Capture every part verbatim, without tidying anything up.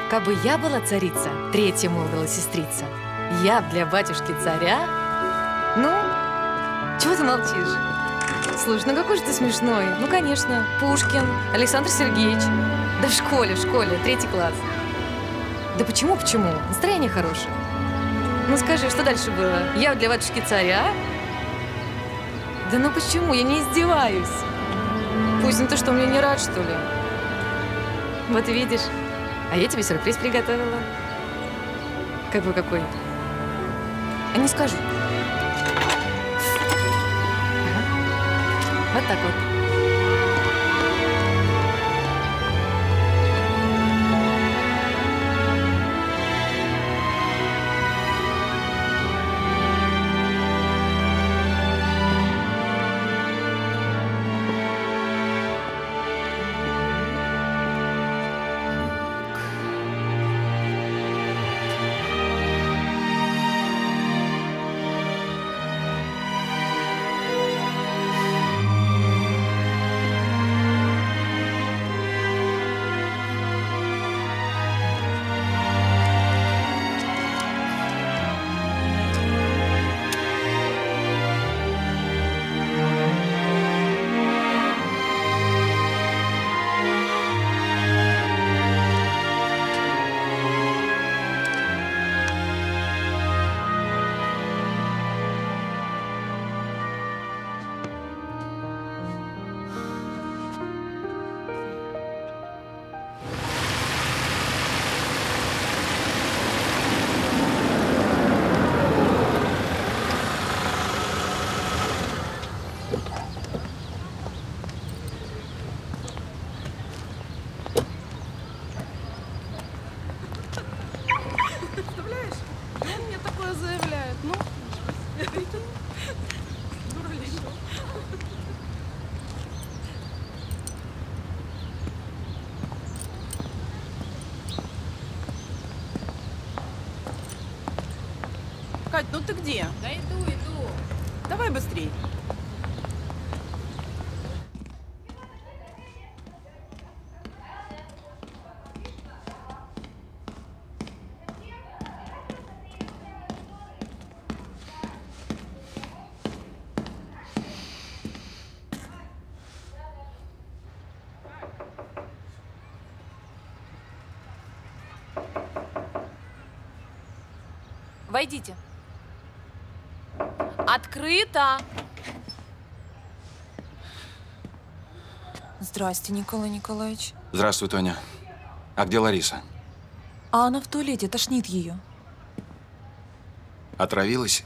Кабы я была царица, третья молвила сестрица, я б для батюшки царя. Ну, чего ты молчишь? Слушай, ну какой же ты смешной. Ну, конечно, Пушкин, Александр Сергеевич. Да в школе, в школе, третий класс. Да почему, почему? Настроение хорошее. Ну скажи, что дальше было? Я для батюшки царя? Да ну почему? Я не издеваюсь. Пусть ну ты что, мне не рад, что ли? Вот видишь. А я тебе сюрприз приготовила. Какой какой? А не скажу. Ага. Вот так вот. Кать, ну ты где? Да иду, иду. Давай быстрей. Войдите. Открыто! Здрасте, Николай Николаевич. Здравствуй, Тоня. А где Лариса? А она в туалете, тошнит ее. Отравилась?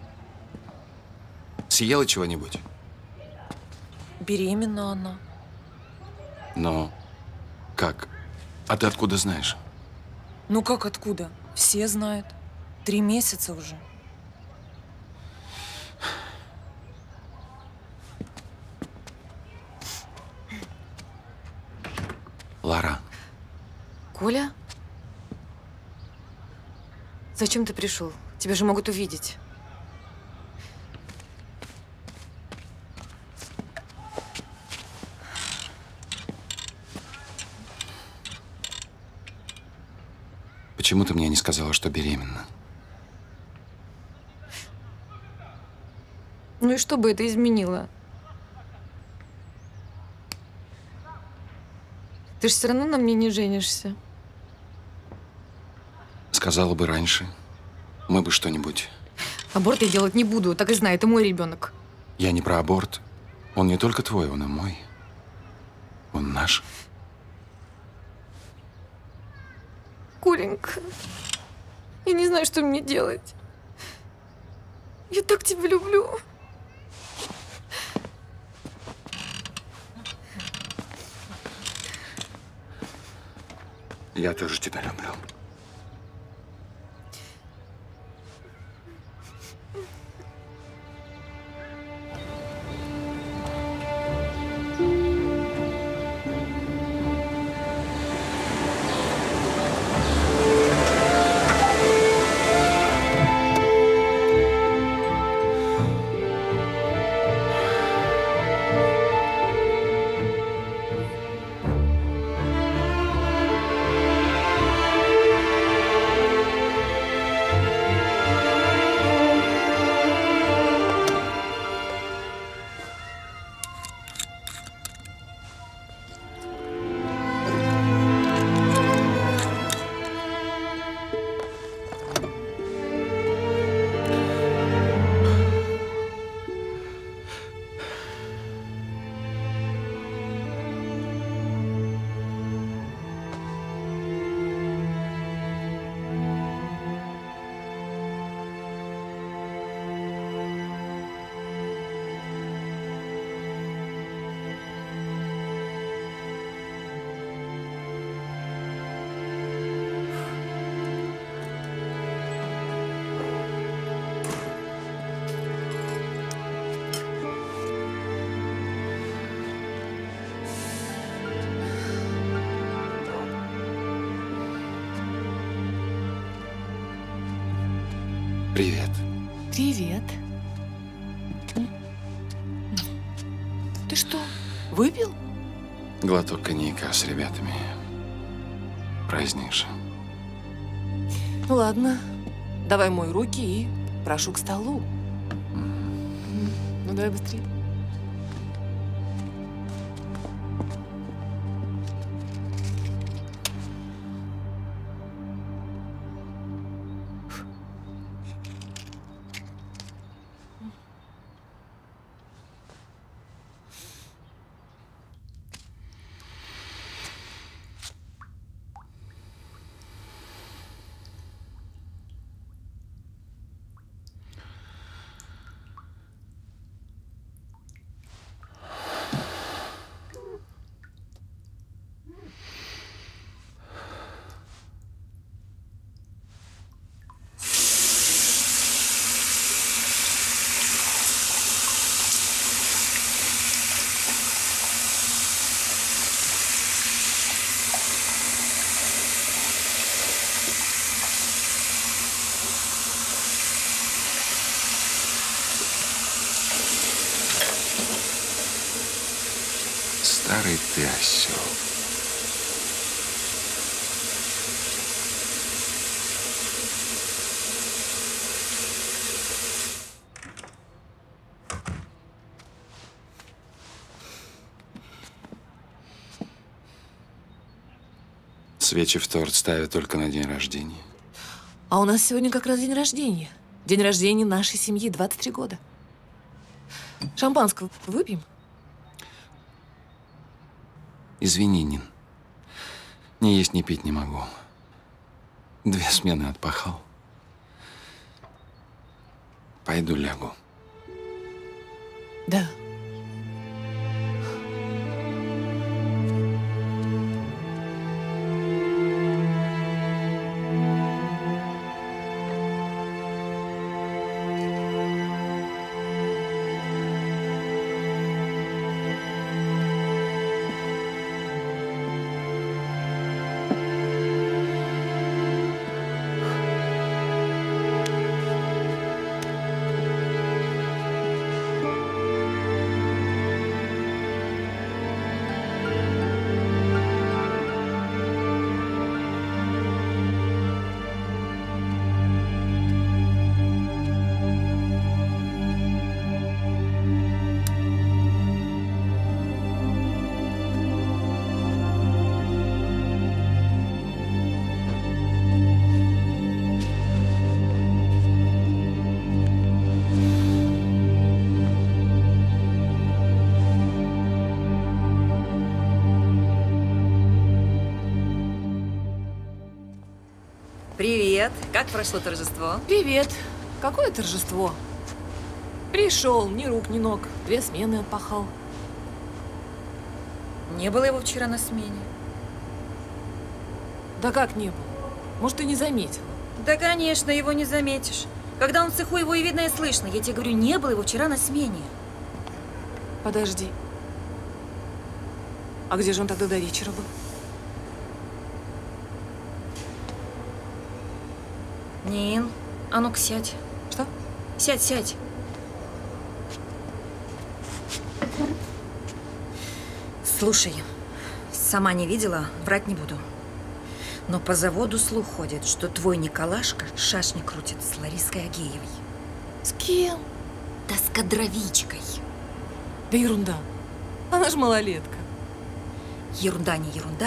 Съела чего-нибудь? Беременна она. Но как? А ты откуда знаешь? Ну как откуда? Все знают. Три месяца уже. Лара. Коля? Зачем ты пришел? Тебя же могут увидеть. Почему ты мне не сказала, что беременна? Ну и что бы это изменило? Ты же все равно на мне не женишься. Сказала бы раньше. Мы бы что-нибудь… Аборт я делать не буду, так и знаю, это мой ребенок. Я не про аборт. Он не только твой, он и мой. Он наш. Коленька, я не знаю, что мне делать. Я так тебя люблю. Я тоже тебя люблю. Привет. Привет. Ты что, выпил? Глоток коньяка с ребятами. Праздник же. Ну ладно, давай мой руки и прошу к столу. Ну давай быстрее. Старый ты осел. Свечи в торт ставят только на день рождения. А у нас сегодня как раз день рождения. День рождения нашей семьи, двадцать три года. Шампанского выпьем? Извини, Нин. Ни есть, ни пить не могу. Две смены отпахал. Пойду лягу. Да. Привет. Как прошло торжество? Привет. Какое торжество? Пришел, ни рук, ни ног. Две смены отпахал. Не было его вчера на смене. Да как не было? Может, ты не заметила? Да, конечно, его не заметишь. Когда он сухой, его и видно, и слышно. Я тебе говорю, не было его вчера на смене. Подожди. А где же он тогда до вечера был? Нин, а ну-ка сядь. Что? Сядь, сядь. Слушай, сама не видела, врать не буду. Но по заводу слух ходит, что твой Николашка шашни крутит с Лариской Агеевой. С кем? Да с кадровичкой. Да ерунда. Она ж малолетка. Ерунда не ерунда.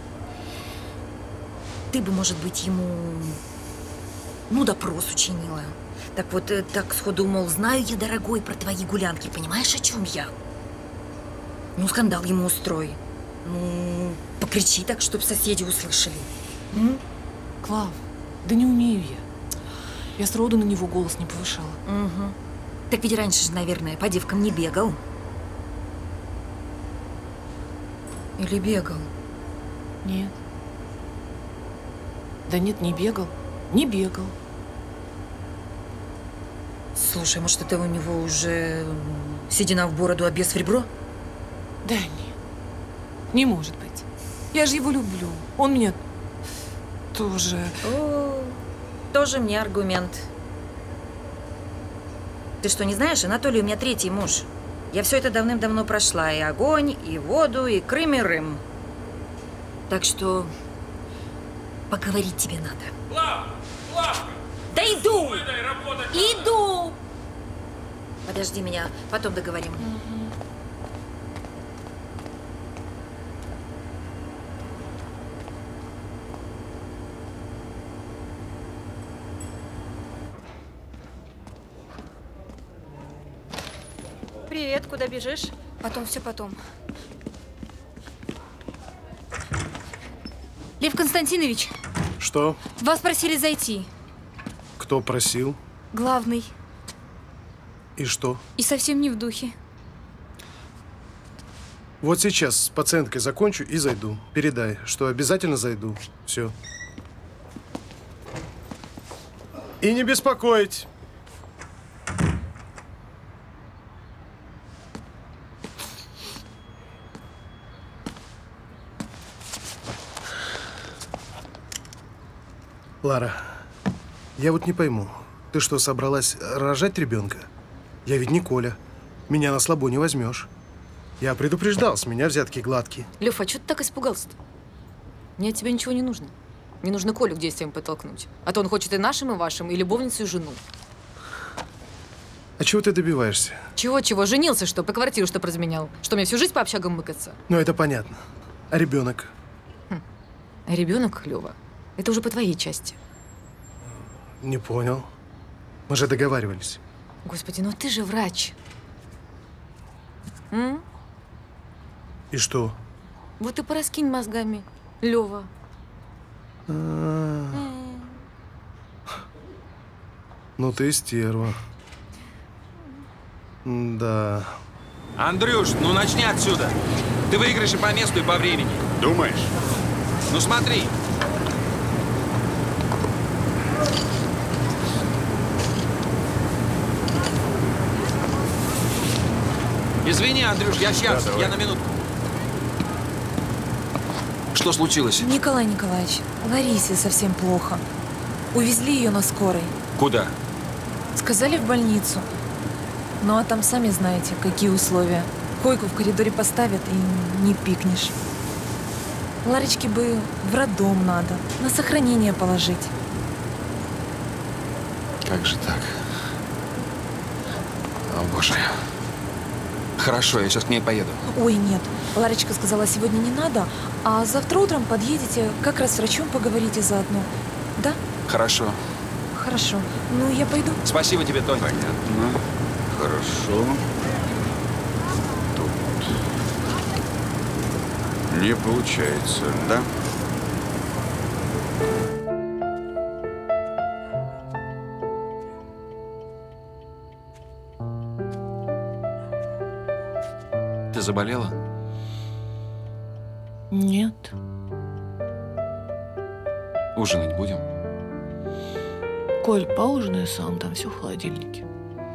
Ты бы, может быть, ему, ну, допрос учинила. Так вот, э, так сходу, мол, знаю я, дорогой, про твои гулянки. Понимаешь, о чем я? Ну, скандал ему устрой. Ну, покричи так, чтоб соседи услышали. М? Клав, да не умею я. Я сроду на него голос не повышала. Угу. Так ведь раньше же, наверное, по девкам не бегал. Или бегал? Нет. Да нет, не бегал. Не бегал. Слушай, может, это у него уже седина в бороду, а без в ребро? Да нет. Не может быть. Я же его люблю. Он меня тоже... О, тоже мне аргумент. Ты что, не знаешь, Анатолий у меня третий муж. Я все это давным-давно прошла. И огонь, и воду, и Крым, и Рым. Так что поговорить тебе надо. Лав! Лавка! Да иду! Выдай работать! Иду! Подожди меня, потом договорим. Привет, куда бежишь? Потом, все потом. Лев Константинович, Что? вас просили зайти. Кто просил? Главный. И что? И совсем не в духе. Вот сейчас с пациенткой закончу и зайду. Передай, что обязательно зайду. Все. И не беспокоить. Лара, я вот не пойму, ты что, собралась рожать ребенка? Я ведь не Коля. Меня на слабо не возьмешь. Я предупреждал, с меня взятки гладкие. Лев, а что ты так испугался-то? Мне от тебя ничего не нужно. Не нужно Колю к действиям подтолкнуть. А то он хочет и нашим, и вашим, и любовницу, и жену. А чего ты добиваешься? Чего-чего? Женился, что? По квартиру, что разменял? Что, мне всю жизнь по общагам мыкаться? Ну, это понятно. А ребенок? Хм. А ребенок, Лева, это уже по твоей части. Не понял. Мы же договаривались. Господи, ну ты же врач. М? И что? Вот и пораскинь мозгами, Лева. А-а-а. Ну ты стерва. Да. Андрюш, ну начни отсюда. Ты выиграешь и по месту, и по времени. Думаешь? Ну смотри. Извини, Андрюш, я сейчас, Да, давай. я на минутку. Что случилось? Николай Николаевич, Ларисе совсем плохо. Увезли ее на скорой. Куда? Сказали в больницу. Ну а там сами знаете, какие условия. Койку в коридоре поставят и не пикнешь. Ларочке бы в роддом надо, на сохранение положить. Как же так? О, боже. Хорошо, я сейчас к ней поеду. Ой, нет, Ларочка сказала, сегодня не надо, а завтра утром подъедете, как раз с врачом поговорите заодно. Да? Хорошо. Хорошо. Ну, я пойду. Спасибо тебе, Тонь. Понятно. Хорошо. Тут. Не получается, да? Ты заболела? Нет. Ужинать будем? Коль, поужинай сам, там все в холодильнике.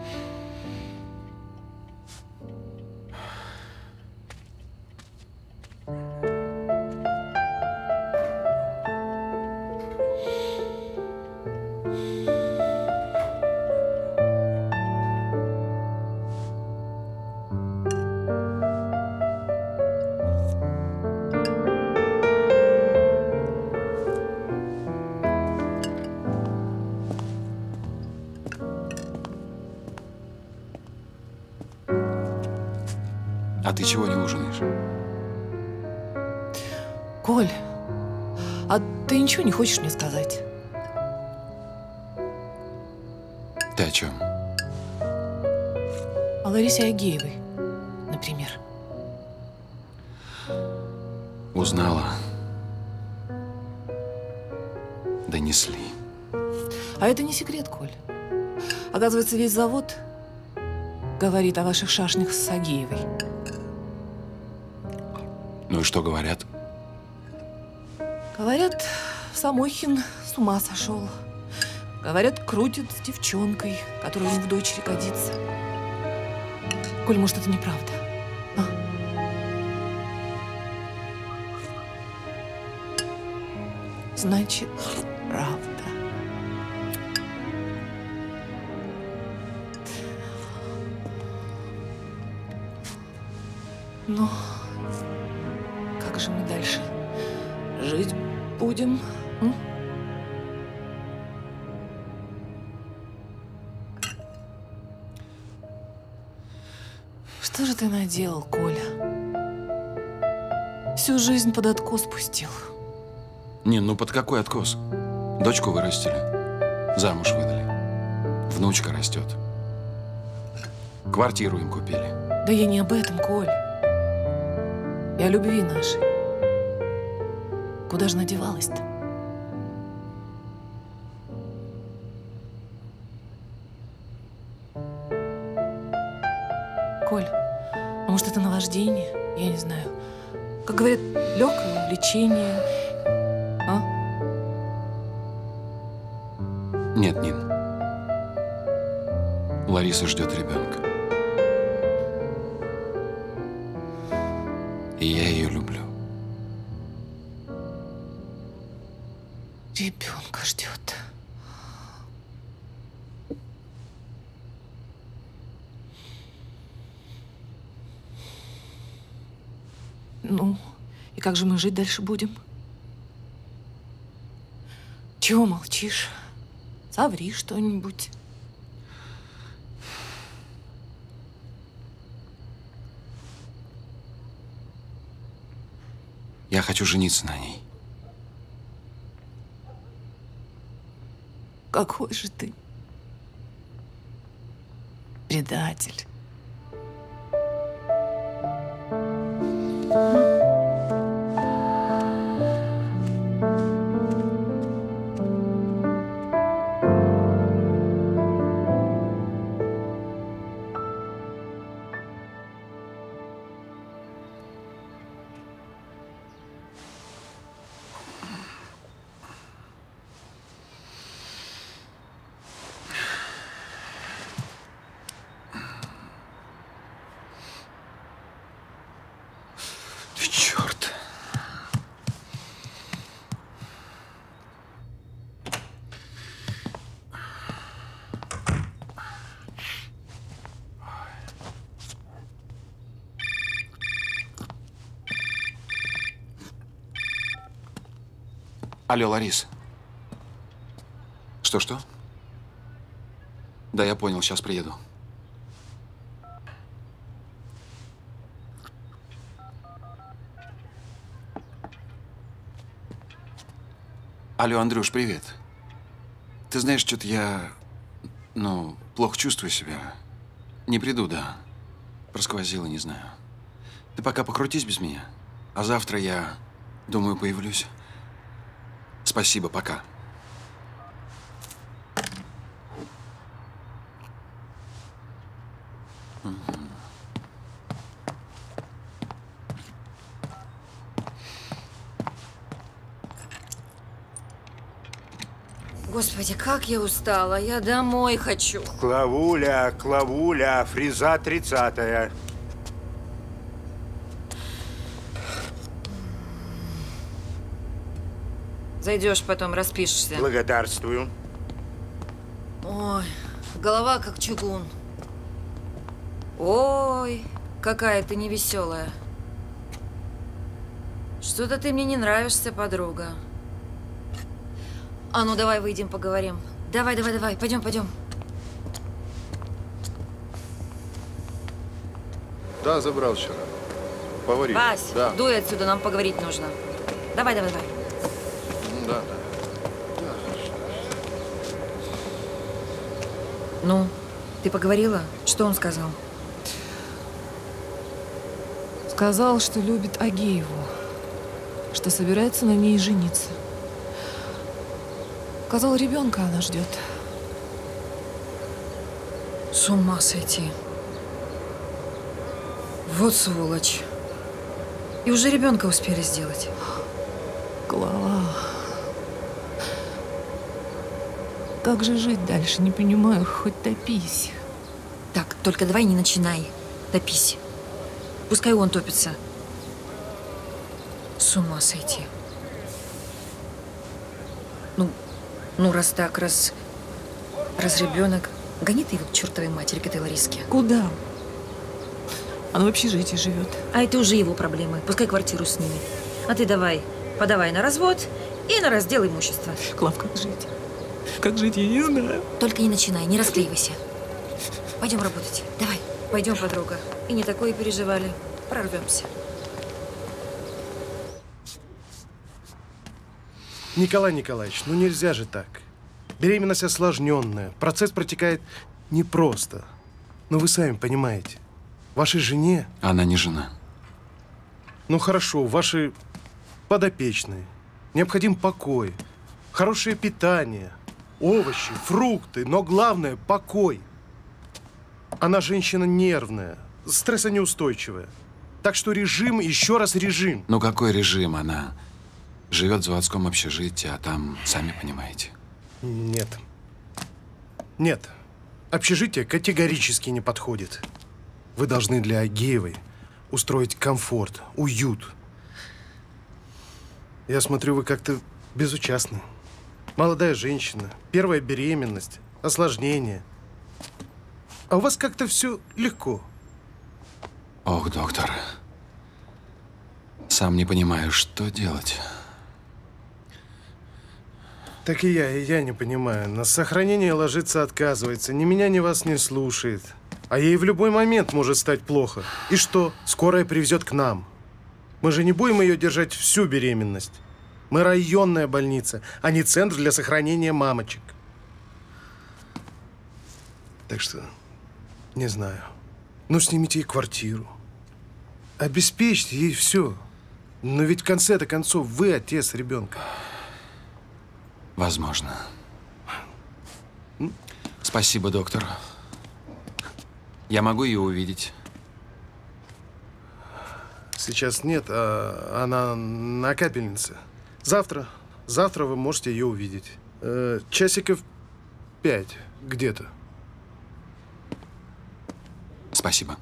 А ты чего не ужинаешь? Коль, а ты ничего не хочешь мне сказать? Ты о чем? О Ларисе Агеевой, например. Узнала. Донесли. А это не секрет, Коль. Оказывается, весь завод говорит о ваших шашнях с Агеевой. Ну и что говорят? Говорят, Самохин с ума сошел. Говорят, крутит с девчонкой, которая ему в дочери годится. Коль, может, это неправда? А? Значит, правда. Но как же мы дальше жить будем? М? Что же ты наделал, Коля? Всю жизнь под откос пустил. Не, ну под какой откос? Дочку вырастили, замуж выдали, внучка растет. Квартиру им купили. Да я не об этом, Коль. Я о любви нашей. Куда же она девалась-то? Коль, а может, это наваждение? Я не знаю. Как говорят, легкое увлечение. А? Нет, Нин. Лариса ждет ребенка. И я ее люблю. Ребенка ждет. Ну, и как же мы жить дальше будем? Чего молчишь? Соври что-нибудь. Я хочу жениться на ней. Какой же ты предатель. Черт. Алло, Ларис. Что-что? Да, я понял, сейчас приеду. Алло, Андрюш, привет. Ты знаешь, что-то я, ну, плохо чувствую себя. Не приду, да. Просквозило, не знаю. Ты пока покрутись без меня, а завтра я, думаю, появлюсь. Спасибо, пока. Господи, как я устала. Я домой хочу. Клавуля, Клавуля, фреза тридцатая. Зайдешь потом, распишешься. Благодарствую. Ой, голова как чугун. Ой, какая ты невеселая. Что-то ты мне не нравишься, подруга. А ну давай выйдем, поговорим. Давай, давай, давай, пойдем, пойдем. Да, забрал вчера. Поварить. Вась, Да. дуй отсюда, нам поговорить нужно. Давай, давай, давай. Да, да. Ну, ты поговорила? Что он сказал? Сказал, что любит Агееву, что собирается на ней жениться. Сказал, ребенка она ждет. С ума сойти. Вот сволочь. И уже ребенка успели сделать. Клава. Как же жить дальше? Не понимаю, хоть топись. Так, только давай не начинай. Топись. Пускай он топится. С ума сойти. Ну, ну раз так, раз... Раз ребенок, гони ты его к чертовой матери, к этой Лариске. Куда? Она в общежитии живет. А это уже его проблемы. Пускай квартиру снимет. А ты давай, подавай на развод и на раздел имущества. Клав, как жить? Как жить, я не знаю. Только не начинай, не расклеивайся. Пойдем работать. Давай. Пойдем, подруга. И не такое переживали. Прорвемся. Николай Николаевич, ну нельзя же так. Беременность осложненная. Процесс протекает непросто. Но вы сами понимаете. Вашей жене… Она не жена. Ну хорошо, ваши подопечные. Необходим покой, хорошее питание, овощи, фрукты, но главное – покой. Она женщина нервная, стрессонеустойчивая. Так что режим, еще раз режим. Ну какой режим? Она живет в заводском общежитии, а там, сами понимаете. Нет. Нет. Общежитие категорически не подходит. Вы должны для Агеевой устроить комфорт, уют. Я смотрю, вы как-то безучастны. Молодая женщина, первая беременность, осложнения. А у вас как-то все легко. Ох, доктор. Сам не понимаю, что делать. Так и я, и я не понимаю. На сохранение ложиться отказывается. Ни меня, ни вас не слушает. А ей в любой момент может стать плохо. И что? Скорая привезет к нам. Мы же не будем ее держать всю беременность. Мы районная больница, а не центр для сохранения мамочек. Так что, не знаю. Ну, снимите ей квартиру. Обеспечьте ей все. Но ведь в конце-то концов вы отец ребенка. Возможно. Спасибо, доктор. Я могу ее увидеть? Сейчас нет, а она на капельнице. Завтра, завтра вы можете ее увидеть. Э, часиков пять где-то. Спасибо.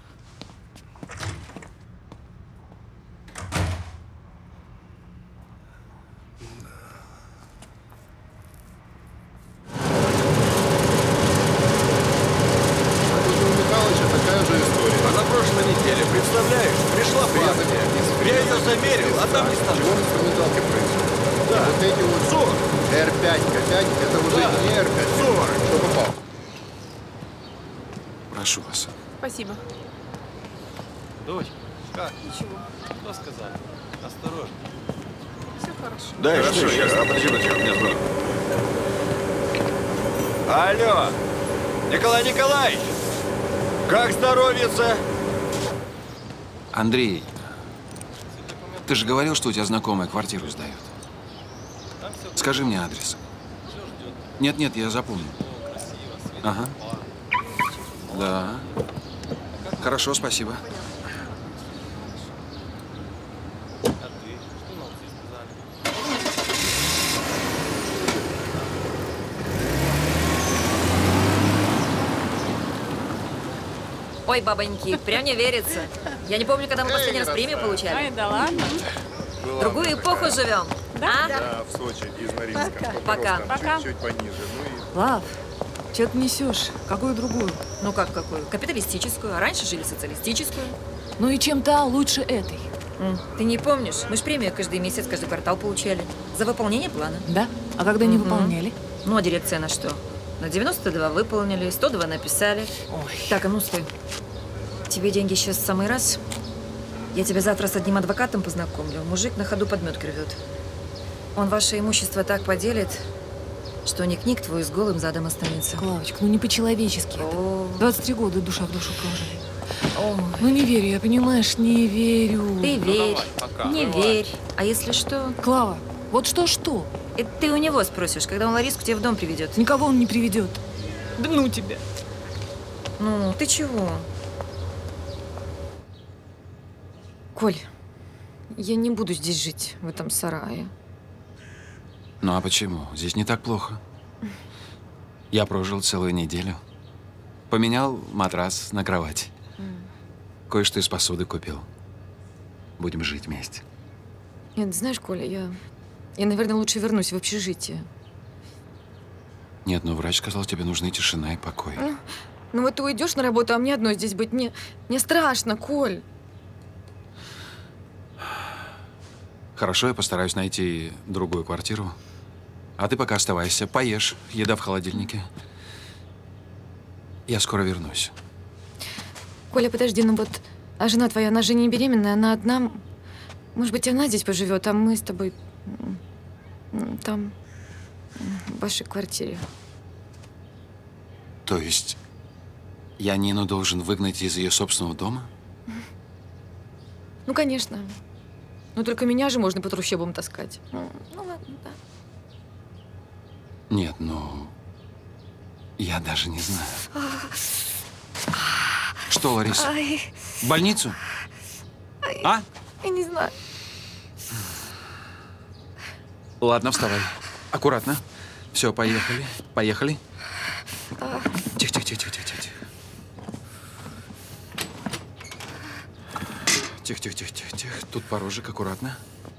Представляешь, пришла партия. Я ее замерил, а там не стало. Чего в инструменталке происходит? Да. Вот эти вот сорок. эр пять ка пять, это уже да. не эр пять. сорок. Что попал? Прошу вас. Спасибо. Дочь, как? Ничего. Что сказали? Осторожно. Все хорошо. Да, Хорошо, что, я- а подожди, подожди, у меня звонок. Алло, Николай Николаевич, как здоровьица? Андрей, ты же говорил, что у тебя знакомая квартиру сдает. Скажи мне адрес. Нет-нет, я запомню. Ага. Да. Хорошо, спасибо. Ой, бабоньки, прям не верится. Я не помню, когда мы последний раз премию получали. Ай, да ладно. В другую эпоху живем. Да? А? Да, в Сочи, из Норильска. Пока. Пока. Чуть-чуть пониже. Ну и Лав, что ты несешь? Какую другую? Ну как какую? Капиталистическую. А раньше жили социалистическую. Ну и чем та лучше этой? М, Ты не помнишь? Мы ж премию каждый месяц, каждый квартал получали. За выполнение плана. Да? А когда не Мгм. выполняли? Ну, а дирекция на что? На девяносто два выполнили, сто два написали. Ой. Так, а ну стой. Тебе деньги сейчас в самый раз. Я тебя завтра с одним адвокатом познакомлю. Мужик на ходу подметки рвет. Он ваше имущество так поделит, что ник-ник твой с голым задом останется. Клавочка, ну не по-человечески это. О, двадцать три года душа в душу прожили. о, Ну не верю я, понимаешь, не верю. Ты верь, пока. не Бывай. верь. А если что, Клава, вот что-что? это ты у него спросишь, когда он Лариску тебе в дом приведет. Никого он не приведет. Да ну тебя. Ну, ты чего? Коль, я не буду здесь жить, в этом сарае. Ну а почему? Здесь не так плохо. Я прожил целую неделю. Поменял матрас на кровать. Кое-что из посуды купил. Будем жить вместе. Нет, знаешь, Коля, я, я, наверное, лучше вернусь в общежитие. Нет, ну врач сказал, тебе нужны тишина и покой. Ну вот ты уйдешь на работу, а мне одной здесь быть. Мне, мне страшно, Коль. Хорошо, я постараюсь найти другую квартиру. А ты пока оставайся, поешь. Еда в холодильнике. Я скоро вернусь. Коля, подожди, ну вот, а жена твоя, она же не беременная, она одна. Может быть, она здесь поживет, а мы с тобой там, в вашей квартире. То есть я Нину должен выгнать из ее собственного дома? Ну, конечно. Но только меня же можно по трущобам таскать. Ну, ну ладно, да. Нет, ну, я даже не знаю. Что, Лариса? Ай. В больницу? Ай. А? Я не знаю. Ладно, вставай. Аккуратно. Все, поехали. Поехали. А. Тихо, тихо, тихо, тихо, тихо. Тихо, тихо, тихо, тихо, тихо. Тут порожек, аккуратно.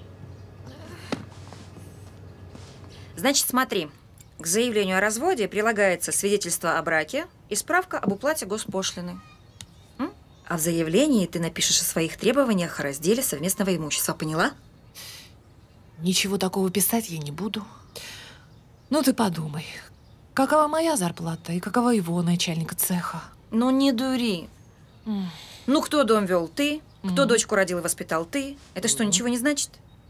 Значит, смотри. К заявлению о разводе прилагается свидетельство о браке и справка об уплате госпошлины. М? А в заявлении ты напишешь о своих требованиях о разделе совместного имущества. Поняла? Ничего такого писать я не буду. Ну ты подумай, какова моя зарплата и какова его, начальника цеха? Ну не дури. Mm. Ну кто дом вел? Ты. Кто Mm. дочку родил и воспитал? Ты. Это что, Mm. ничего не значит?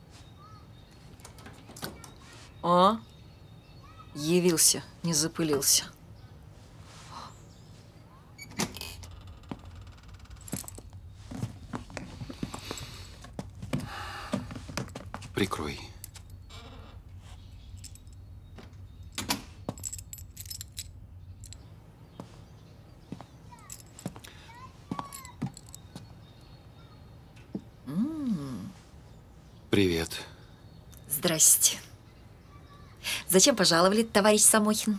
А? Явился, не запылился. Прикрой. М. Привет. Здрасте. Зачем пожаловали, товарищ Самохин?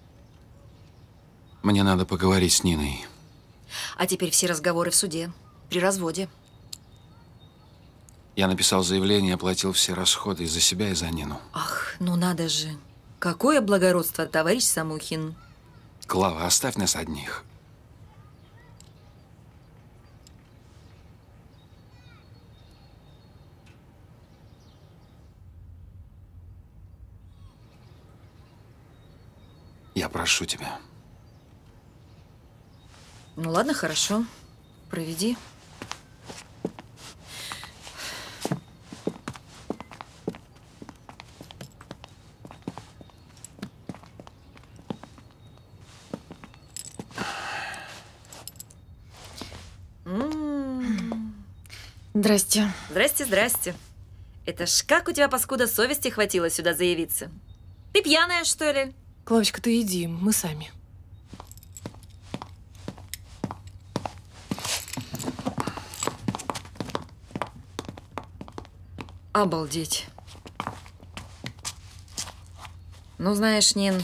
Мне надо поговорить с Ниной. А теперь все разговоры в суде. При разводе. Я написал заявление, оплатил все расходы и за себя, и за Нину. Ах, ну надо же. Какое благородство, товарищ Самохин. Клава, оставь нас одних. Я прошу тебя. Ну ладно, хорошо. Проведи. Здрасте. Здрасте, здрасте. Это ж как у тебя, паскуда, совести хватило сюда заявиться? Ты пьяная, что ли? Клавочка, ты иди, мы сами. Обалдеть. Ну, знаешь, Нин,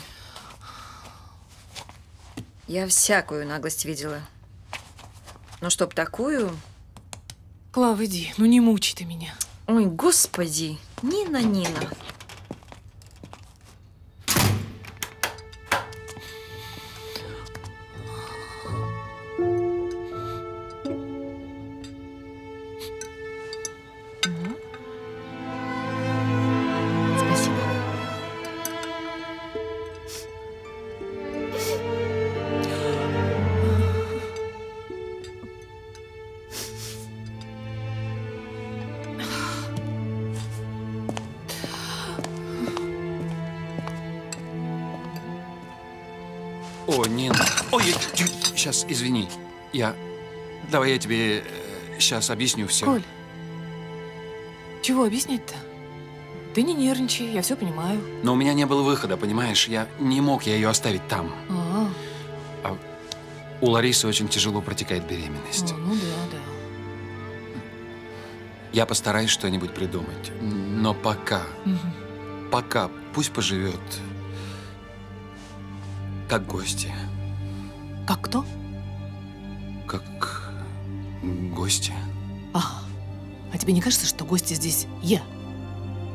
я всякую наглость видела. Но чтоб такую... Клав, иди, ну не мучай ты меня. Ой, господи, Нина, Нина. О, Нин. Ой, сейчас, извини. Я... Давай я тебе сейчас объясню все. Коль, чего объяснять-то? Ты не нервничай, я все понимаю. Но у меня не было выхода, понимаешь? Я не мог я ее оставить там. А, А у Ларисы очень тяжело протекает беременность. а, ну да, да. Я постараюсь что-нибудь придумать. Но пока, Угу. пока пусть поживет как гости. Как кто? Как гости. А, а тебе не кажется, что гости здесь я?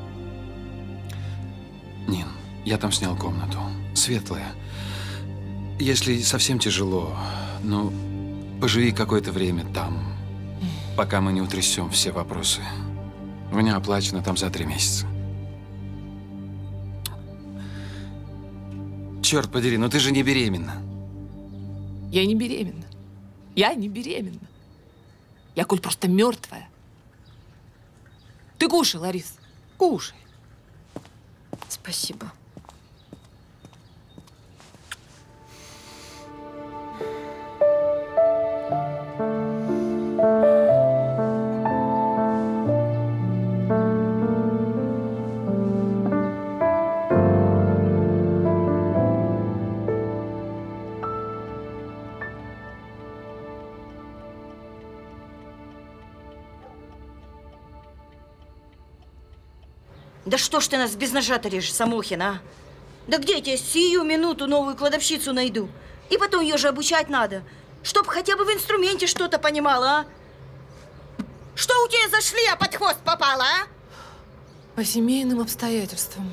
Нин, я там снял комнату. Светлая. если совсем тяжело, ну, поживи какое-то время там, пока мы не утрясем все вопросы. У меня оплачено там за три месяца. Черт подери, ну ты же не беременна. Я не беременна. Я не беременна. Я, Коль, просто мертвая. Ты кушай, Ларис, кушай. Спасибо. Да что ж ты нас без ножа-то режешь, Самохин, а? Да где я тебе сию минуту новую кладовщицу найду? И потом ее же обучать надо, чтоб хотя бы в инструменте что-то понимала, а? Что у тебя за шлея под хвост попала, а? По семейным обстоятельствам.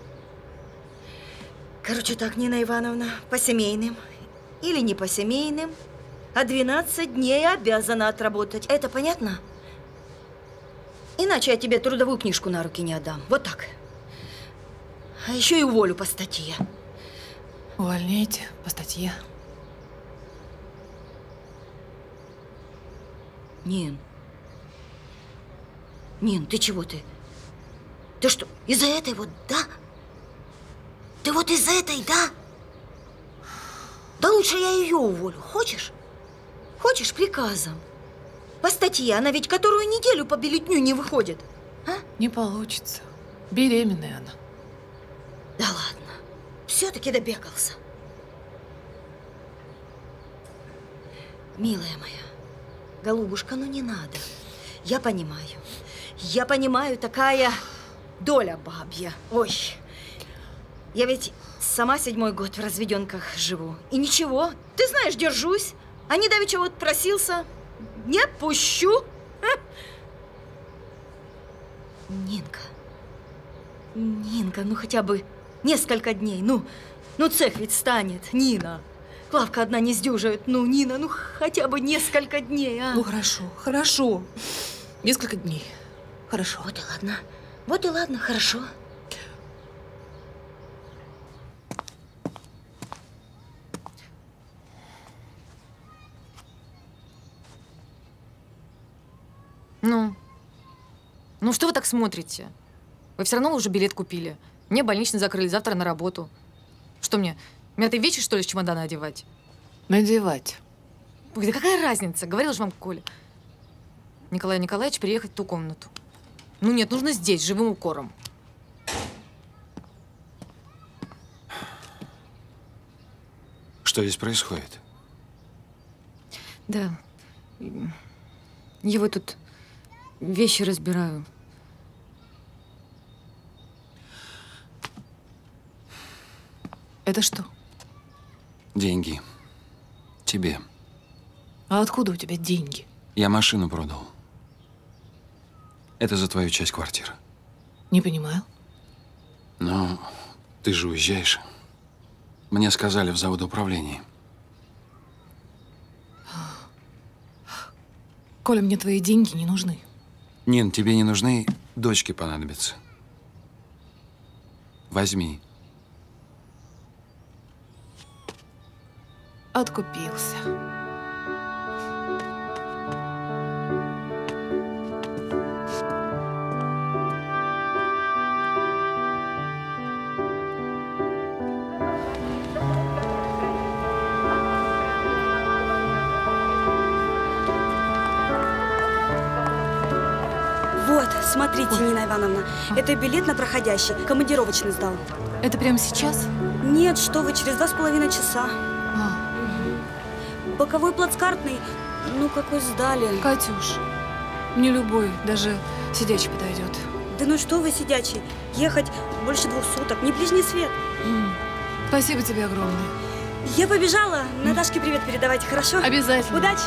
Короче так, Нина Ивановна, по семейным или не по семейным, а двенадцать дней обязана отработать. Это понятно? Иначе я тебе трудовую книжку на руки не отдам. Вот так. А еще и уволю по статье. Увольняйте по статье. Нин. Нин, ты чего ты? Ты что, из-за этой вот, да? Ты вот из-за этой, да? Да лучше я ее уволю. Хочешь? Хочешь приказом? По статье, она ведь которую неделю по бюллетню не выходит. А? Не получится. Беременная она. Да ладно. Все-таки добегался. Милая моя, голубушка, ну не надо. Я понимаю. Я понимаю, такая доля бабья. Ой. Я ведь сама седьмой год в разведенках живу. И ничего, ты знаешь, держусь. А не давеча вот просился. Не пущу. Нинка. Нинка, ну хотя бы несколько дней. Ну, ну цех ведь станет, Нина. Клавка одна не сдюжает. Ну, Нина, ну хотя бы несколько дней, а? Ну, хорошо, хорошо. Несколько дней. Хорошо. Вот и ладно. Вот и ладно, хорошо. Ну? Ну, что вы так смотрите? Вы все равно уже билет купили. Мне больничный закрыли, завтра на работу. Что мне, мятые вещи, что ли, с чемодана одевать? Надевать. Ой, да какая разница? Говорил же вам Коля. Николай Николаевич переехать в ту комнату. Ну нет, нужно здесь, живым укором. Что здесь происходит? Да. Я вот тут вещи разбираю. Это что? Деньги. Тебе. А откуда у тебя деньги? Я машину продал. Это за твою часть квартиры. Не понимаю. Ну, ты же уезжаешь. Мне сказали в заводоуправлении. Коля, мне твои деньги не нужны. Нин, тебе не нужны, дочке понадобятся. Возьми. Откупился. Вот, смотрите, Нина Ивановна, это билет на проходящий, командировочный сдал. Это прямо сейчас? Нет, что вы, через два с половиной часа. А. Боковой плацкартный, ну какой сдали. Катюш, не любой, даже сидячий подойдет. Да ну что вы, сидячий, ехать больше двух суток, не ближний свет. М. Спасибо тебе огромное. Я побежала, Наташке привет передавайте, хорошо? Обязательно. Удачи.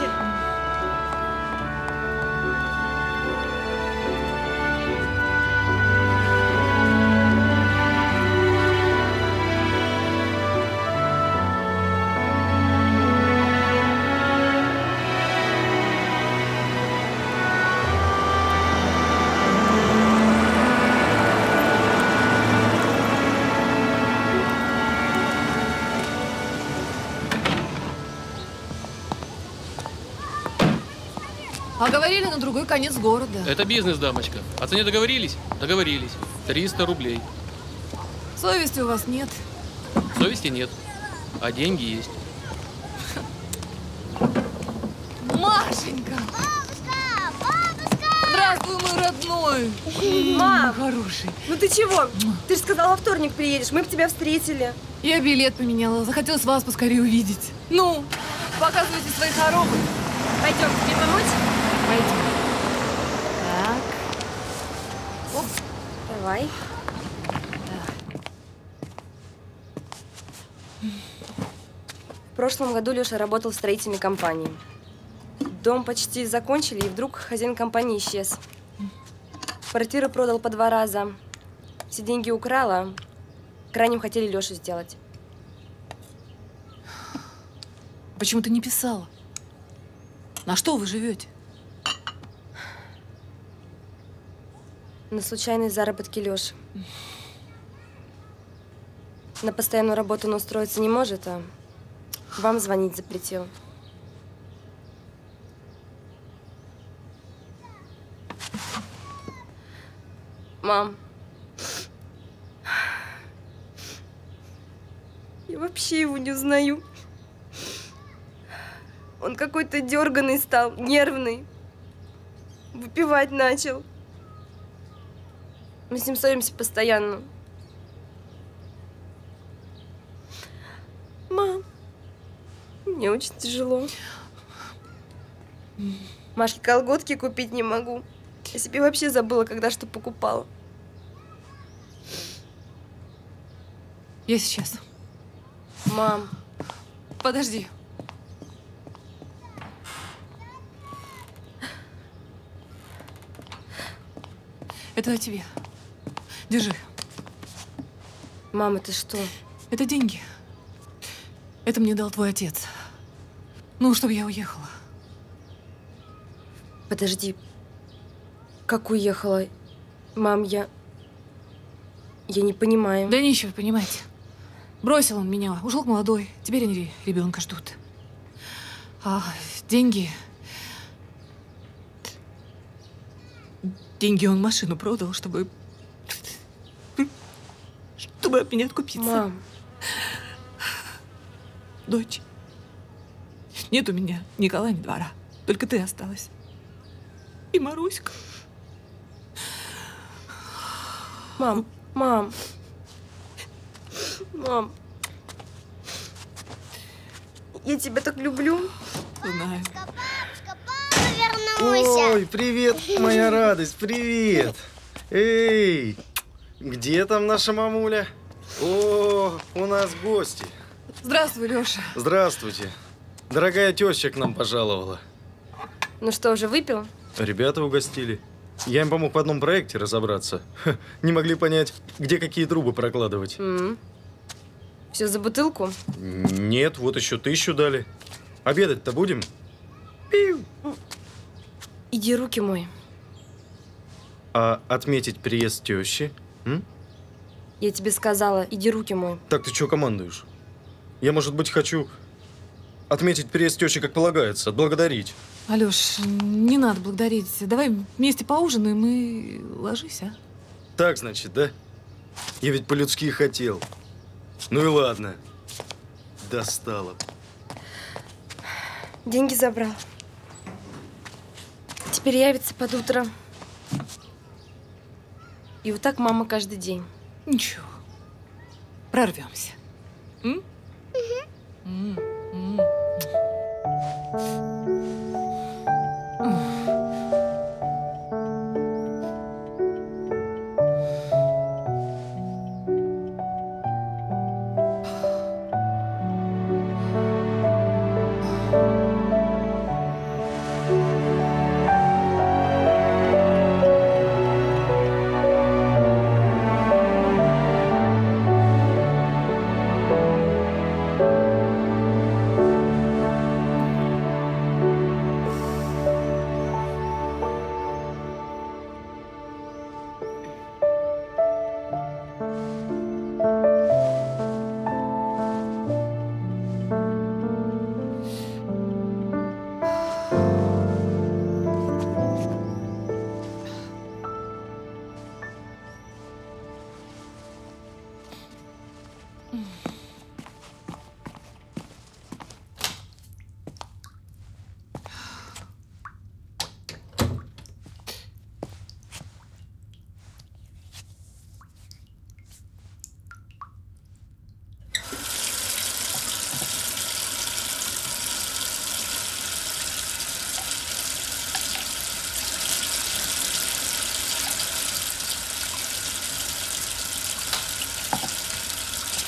А говорили на другой конец города. Это бизнес, дамочка. О цене договорились? Договорились. триста рублей. Совести у вас нет. Совести нет, а деньги есть. Машенька! Бабушка! Бабушка! Здравствуй, мой родной! Мам! Хороший. Ну ты чего? Ты же сказала, во вторник приедешь. Мы бы тебя встретили. Я билет поменяла. Захотелось вас поскорее увидеть. Ну, показывайте свои хоромы. Пойдем, тебе помочь? Пойдем. Так. Оп. Давай. В прошлом году Леша работал в строительной компании. Дом почти закончили, и вдруг хозяин компании исчез. Квартиру продал по два раза. Все деньги украла. Крайним хотели Лешу сделать. Почему ты не писала? На что вы живете? На случайные заработки Леши. На постоянную работу он устроиться не может, а вам звонить запретил. Мам, я вообще его не узнаю. Он какой-то дерганый стал, нервный. Выпивать начал. Мы с ним ссоримся постоянно. Мам, мне очень тяжело. Машке колготки купить не могу. Я себе вообще забыла, когда что покупала. Я сейчас. Мам. Подожди. Это тебе. Держи. Мама, ты что? Это деньги. Это мне дал твой отец. Ну, чтобы я уехала. Подожди. Как уехала? Мам, я… Я не понимаю. Да нечего понимать. Бросил он меня. Ушел к молодой. Теперь они ребенка ждут. А деньги… Деньги он машину продал, чтобы… Чтобы от меня откупиться. Мам. Дочь. Нет у меня ни кола, ни двора. Только ты осталась. И Маруська. Мам, мам. Мам. Я тебя так люблю. Знаю. Ой, привет, моя радость, привет. Эй, где там наша мамуля? О, у нас гости. Здравствуй, Леша. Здравствуйте. Дорогая теща к нам пожаловала. Ну что, уже выпил? Ребята угостили. Я им помог в одном проекте разобраться. Ха, не могли понять, где какие трубы прокладывать. Mm. Все за бутылку? Нет, вот еще тысячу дали. Обедать-то будем? Пиу. Иди руки мой. А отметить приезд тещи? М? Я тебе сказала, иди руки мой. Так ты что командуешь? Я, может быть, хочу отметить приезд тещи, как полагается, отблагодарить. Алёш, не надо благодарить. Давай вместе поужинаем и ложись, а? Так, значит, да? Я ведь по-людски хотел. Ну и ладно. Достала. Деньги забрал. Теперь явится под утро. И вот так мама каждый день. Ничего. Прорвемся. М? М, м.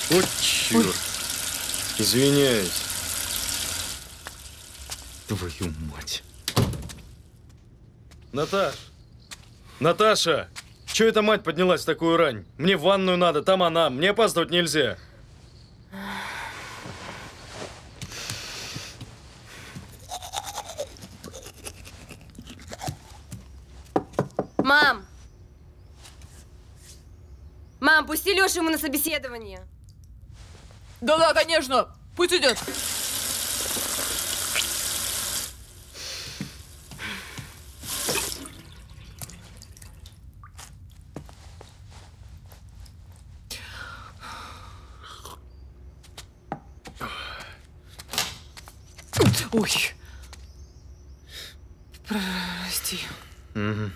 Вот черт. Ой. Извиняюсь. Твою мать. Наташ! Наташа! Чё эта мать поднялась в такую рань? Мне в ванную надо, там она. Мне опаздывать нельзя. Мам! Мам, пусти Лешу ему на собеседование. Да-да, конечно. Пусть идет. Ой. Прости. Угу.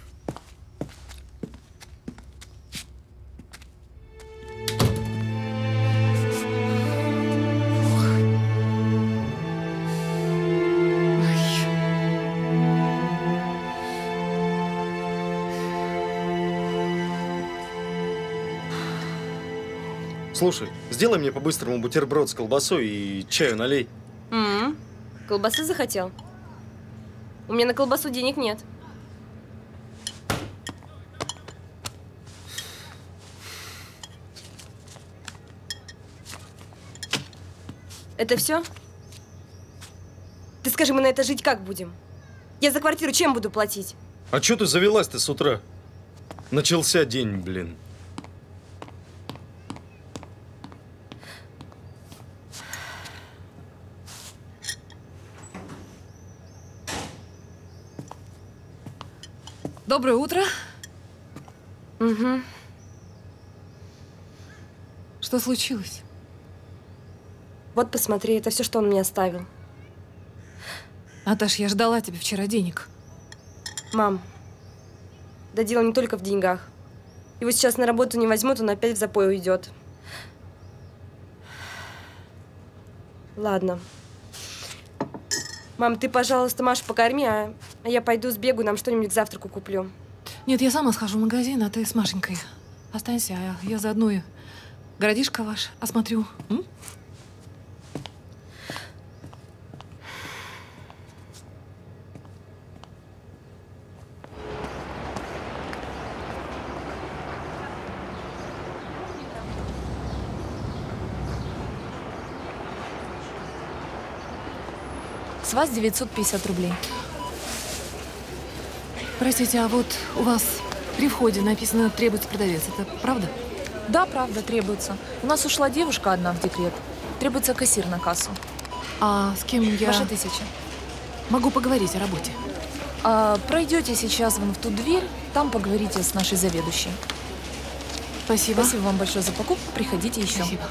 Слушай, сделай мне по-быстрому бутерброд с колбасой и чаю налей. М-м, колбасы захотел? У меня на колбасу денег нет. Это все? Ты скажи, мы на это жить как будем? Я за квартиру чем буду платить? А чё ты завелась-то с утра? Начался день, блин. Доброе утро. Угу. Что случилось? Вот посмотри, это все, что он мне оставил. Наташ, я ждала тебя вчера денег. Мам, да дело не только в деньгах. Его сейчас на работу не возьмут, он опять в запой уйдет. Ладно. Мам, ты, пожалуйста, Машу покорми, а я пойду сбегаю, нам что-нибудь к завтраку куплю. Нет, я сама схожу в магазин, а ты с Машенькой останься, а я заодно и городишко ваш осмотрю. М? С вас девятьсот пятьдесят рублей. Простите, а вот у вас при входе написано «требуется продавец». Это правда? Да, правда, требуется. У нас ушла девушка одна в декрет. Требуется кассир на кассу. А с кем я… Ваша тысяча. Могу поговорить о работе. А, пройдете сейчас вон в ту дверь, там поговорите с нашей заведующей. Спасибо. Спасибо вам большое за покупку. Приходите еще. Спасибо.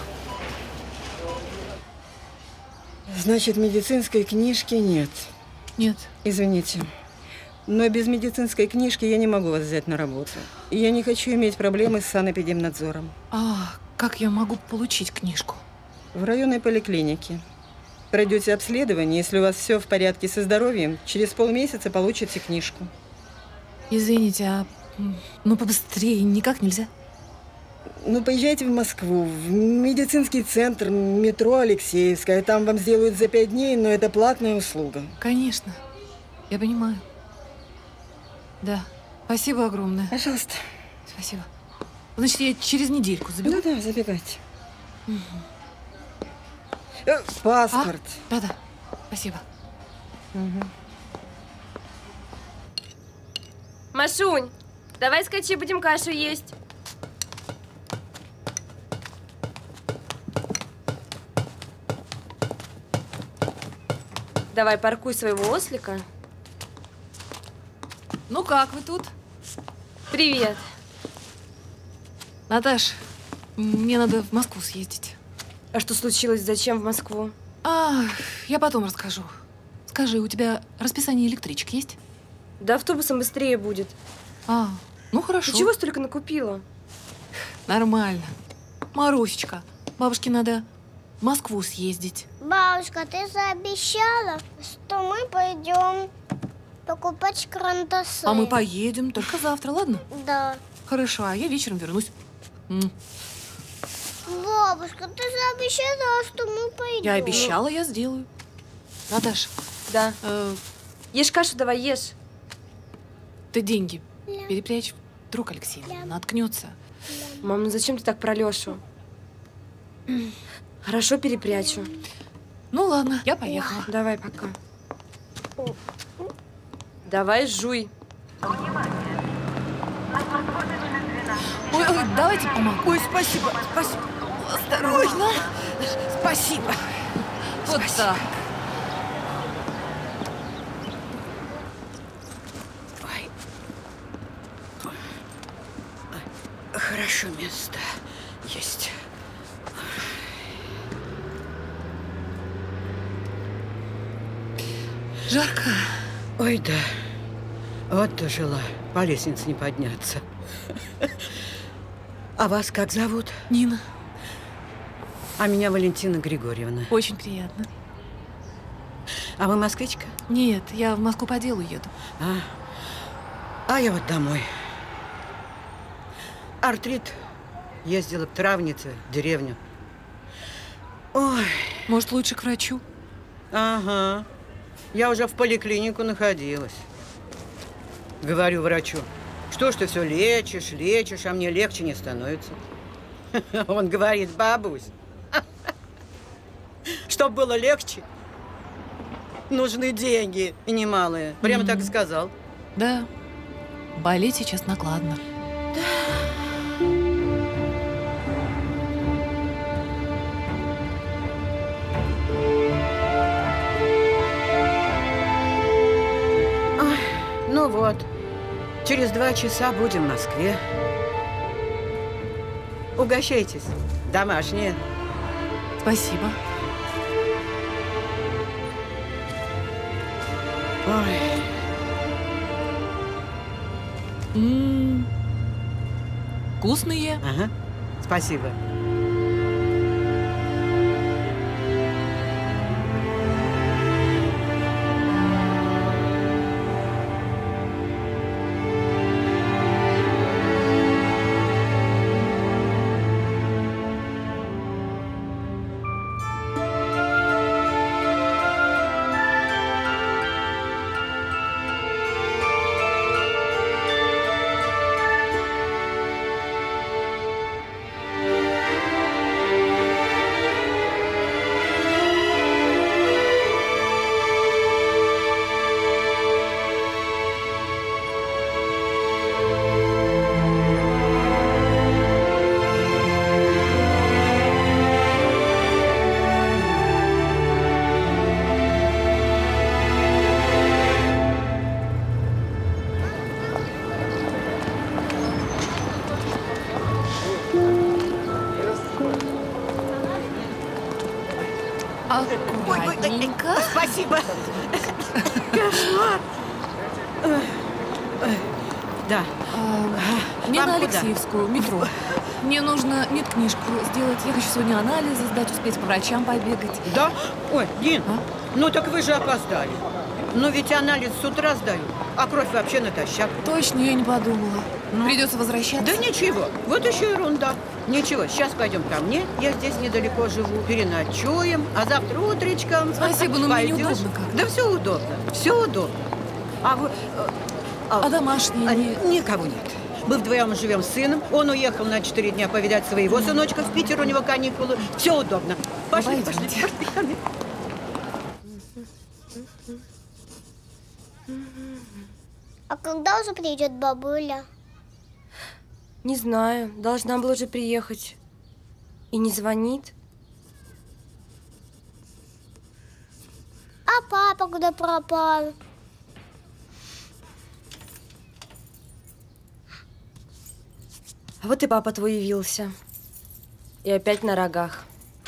Значит, медицинской книжки нет? Нет. Извините. Но без медицинской книжки я не могу вас взять на работу. И я не хочу иметь проблемы с санэпидемнадзором. А как я могу получить книжку? В районной поликлинике. Пройдете обследование, если у вас все в порядке со здоровьем, через полмесяца получите книжку. Извините, а ну побыстрее никак нельзя? Ну, поезжайте в Москву, в медицинский центр, метро Алексеевская. Там вам сделают за пять дней, но это платная услуга. Конечно. Я понимаю. Да. Спасибо огромное. Пожалуйста. Спасибо. Значит, я через недельку забегу? Да-да, забегайте. Угу. Э, паспорт. А? Да-да. Спасибо. Угу. Машунь, давай скачи, будем кашу есть. Давай, паркуй своего ослика. Ну как вы тут? Привет. Наташ, мне надо в Москву съездить. А что случилось? Зачем в Москву? А, я потом расскажу. Скажи, у тебя расписание электричек есть? Да автобусом быстрее будет. А, ну хорошо. Ты чего столько накупила? Нормально. Марусечка, бабушке надо в Москву съездить. Бабушка, ты заобещала, что мы пойдем покупать карандаши. А мы поедем только завтра, ладно? Да. Хорошо, а я вечером вернусь. М. Вот. Бабушка, ты же обещала, что мы пойдем. Я обещала, я сделаю. Наташа. Да. Э, ешь кашу, давай ешь. Ты деньги Ля. перепрячь. Вдруг Алексеевна наткнется. Мам, ну зачем ты так про Лешу? Хорошо, перепрячу. Ну ладно, я поехала. Давай, пока. Давай, жуй. Ой, ой, давайте помогу. Ой, спасибо, спасибо. Осторожно. Спасибо. Вот так. Хорошо, место есть. Жарко. Ой, да. Вот дожила. По лестнице не подняться. А вас как зовут? Нина. А меня Валентина Григорьевна. Очень приятно. А вы москвичка? Нет, я в Москву по делу еду. А, а я вот домой. Артрит. Ездила к травнице в деревню. Ой. Может, лучше к врачу? Ага. Я уже в поликлинику находилась. Говорю врачу, что ж ты все лечишь, лечишь, а мне легче не становится. Он говорит, бабусь, чтобы было легче, нужны деньги, и немалые. Прямо так и сказал. Да. Болеть сейчас накладно. Ну вот, через два часа будем в Москве. Угощайтесь, домашнее. Спасибо. Ой. М-м-м. Вкусные. Ага, спасибо. Аккуратненько. Спасибо. Кошмар. Да. Мне Вам на куда? Алексеевскую, метро. Мне нужно медкнижку сделать. Я хочу сегодня анализы сдать, успеть по врачам побегать. Да? Ой, Дин, а? Ну так вы же опоздали. Ну ведь анализ с утра сдаю, а кровь вообще натощак. Точно, я не подумала. Ну? Придется возвращаться. Да ничего, вот еще ерунда. Ничего, сейчас пойдем ко мне, я здесь недалеко живу, переночуем, а завтра утречком... Спасибо, но мне неудобно как-то. Да все удобно, все удобно. А вы... А, а домашние? А, никого нет. Мы вдвоем живем с сыном, он уехал на четыре дня повидать своего сыночка в Питер, у него каникулы. Все удобно. Пошли, пошли, пошли ко мне. А когда уже придет бабуля? Не знаю, должна была уже приехать. И не звонит. А папа куда пропал? А вот и папа твой явился. И опять на рогах.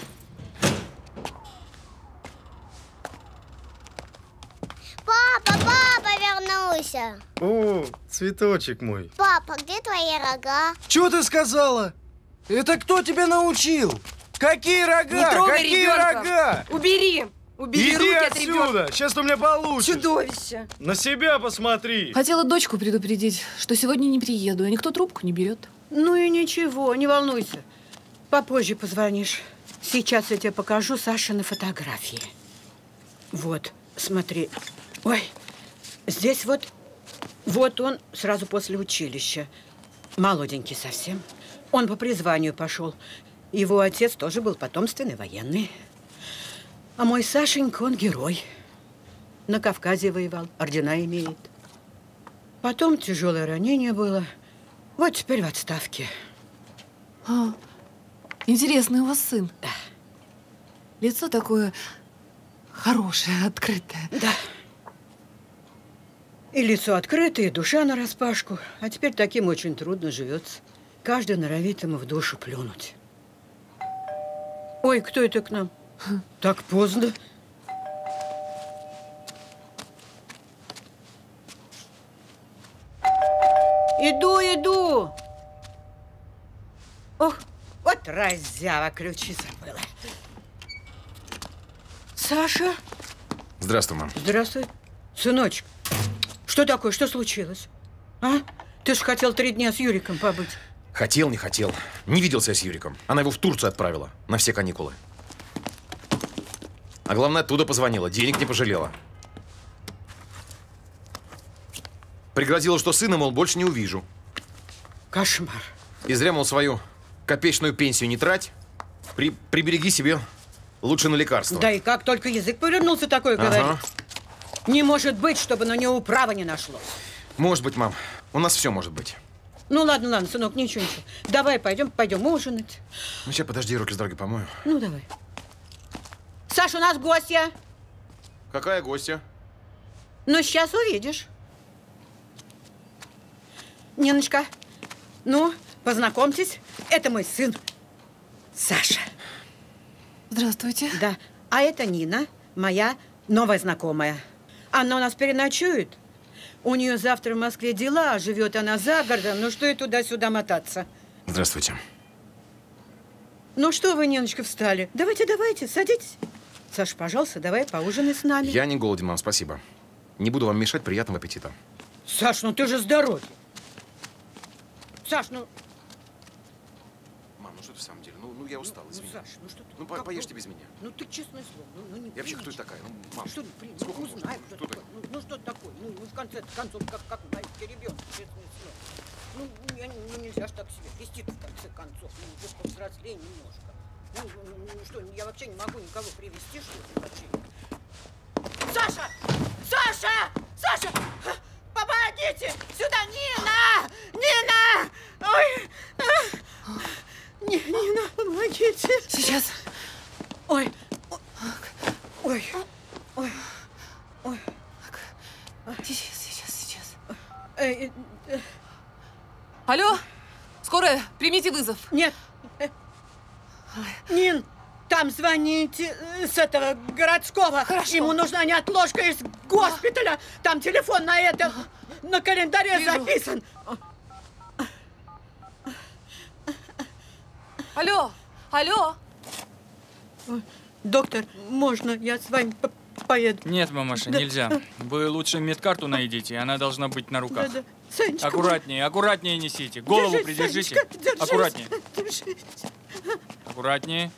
Папа, папа вернулся. О, цветочек мой. Папа, где твои рога? Чего ты сказала? Это кто тебя научил? Какие рога? Не трогай Какие ребенка. рога? Убери! Убери Иди руки от отсюда! ребенка! Сейчас ты у меня получишь! Чудовище! На себя посмотри! Хотела дочку предупредить, что сегодня не приеду, и никто трубку не берет. Ну и ничего, не волнуйся. Попозже позвонишь. Сейчас я тебе покажу Сашины фотографии. Вот, смотри. Ой, здесь вот, вот он сразу после училища. Молоденький совсем. Он по призванию пошел. Его отец тоже был потомственный военный. А мой Сашенька, он герой. На Кавказе воевал, ордена имеет. Потом тяжелое ранение было. Вот теперь в отставке. А, интересный у вас сын. Да. Лицо такое хорошее, открытое. Да. И лицо открытое, и душа нараспашку. А теперь таким очень трудно живется. Каждый норовит ему в душу плюнуть. Ой, кто это к нам? Так поздно. Иду, иду. Ох, вот раззява, ключи забыла. Саша? Здравствуй, мам. Здравствуй. Сыночек, что такое? Что случилось? А? Ты же хотел три дня с Юриком побыть. Хотел, не хотел. Не виделся я с Юриком. Она его в Турцию отправила на все каникулы. А главное, оттуда позвонила. Денег не пожалела. Пригрозила, что сына, мол, больше не увижу. Кошмар. И зря, мол, свою копеечную пенсию не трать. При, прибереги себе лучше на лекарства. Да и как только язык повернулся, такое Ага. говорит. Не может быть, чтобы на него управа не нашлось. Может быть, мам. У нас все может быть. Ну ладно, ладно, сынок, ничего, ничего. Давай пойдем, пойдем ужинать. Ну, сейчас, подожди, руки с дороги помою. Ну, давай. Саша, у нас гостья. Какая гостья? Ну, сейчас увидишь. Ниночка, ну, познакомьтесь. Это мой сын, Саша. Здравствуйте. Да. А это Нина, моя новая знакомая. Она у нас переночует. У нее завтра в Москве дела, живет она за городом. Ну, что и туда-сюда мотаться. Здравствуйте. Ну, что вы, Ниночка, встали? Давайте, давайте, садитесь. Саша, пожалуйста, давай поужинай с нами. Я не голоден, мам, спасибо. Не буду вам мешать, приятного аппетита. Саш, ну ты же с дороги. Саш, ну... Мам, ну что ты в самом деле? Ну, ну я устал, извини. Ну, Саш, ну что ты... Ну, по поешьте без меня. Ну, ты честное слово, ну, ну не Я вообще кто прилично. это такая? Ну, мам, Что, при... сколько ну, можно? знаю, Что что ты? такое. Ну, ну, что такое? Ну, ну, в конце концов, как, как маленький ребенок, честное слово. Ну, я, ну, нельзя ж так себя вести в конце концов. Ну, уже повзрослее немножко. Ну, ну, ну, ну, что, я вообще не могу никого привести, что ли, вообще? Саша! Саша! Саша! Помогите! Сюда, Нина! Нина! Ой! А! Не, Нина, помогите! Сейчас. Ой! Ой! Ой! Ой! Сейчас, сейчас, сейчас. Э, э, Алло, скорая, примите вызов. Нет. Э, Нин, там звоните э, с этого городского. Хорошо. Ему нужна неотложка из госпиталя. Там телефон на это, на календаре Вижу. записан. Алло, алло. Доктор, можно я с вами по- поеду? Нет, мамаша, Да. нельзя. Вы лучше медкарту найдите, она должна быть на руках. Да-да. Санечка, Аккуратнее, аккуратнее несите. Голову держись, придержите. Санечка, держись, Аккуратнее. держись. Аккуратнее.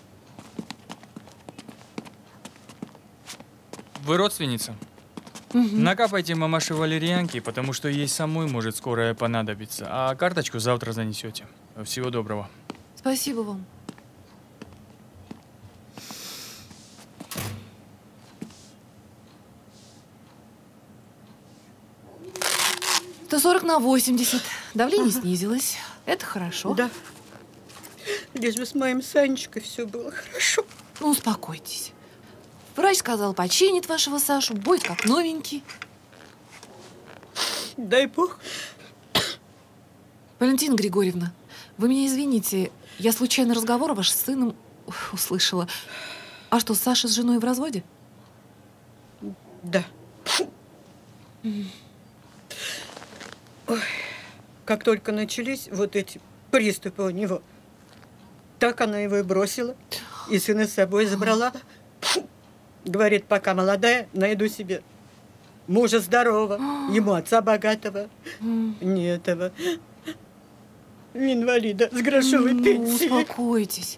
Вы родственница? Мгм. Накапайте мамаше валерьянки, потому что ей самой может скорая понадобиться. А карточку завтра занесете. Всего доброго. Спасибо вам. сто сорок на восемьдесят. Давление снизилось. Это хорошо. Да. Лишь бы с моим Санечкой все было хорошо. Ну, успокойтесь. Врач сказал, починит вашего Сашу, будет как новенький. Дай бог. Валентина Григорьевна, вы меня извините, я случайно разговор ваш с сыном услышала. А что, Саша с женой в разводе? Да. Ой, как только начались вот эти приступы у него, так она его и бросила, и сына с собой забрала. Говорит, пока молодая, найду себе мужа здорового, ему отца богатого, не этого. инвалида с грошовой Ну, пенсией. успокойтесь.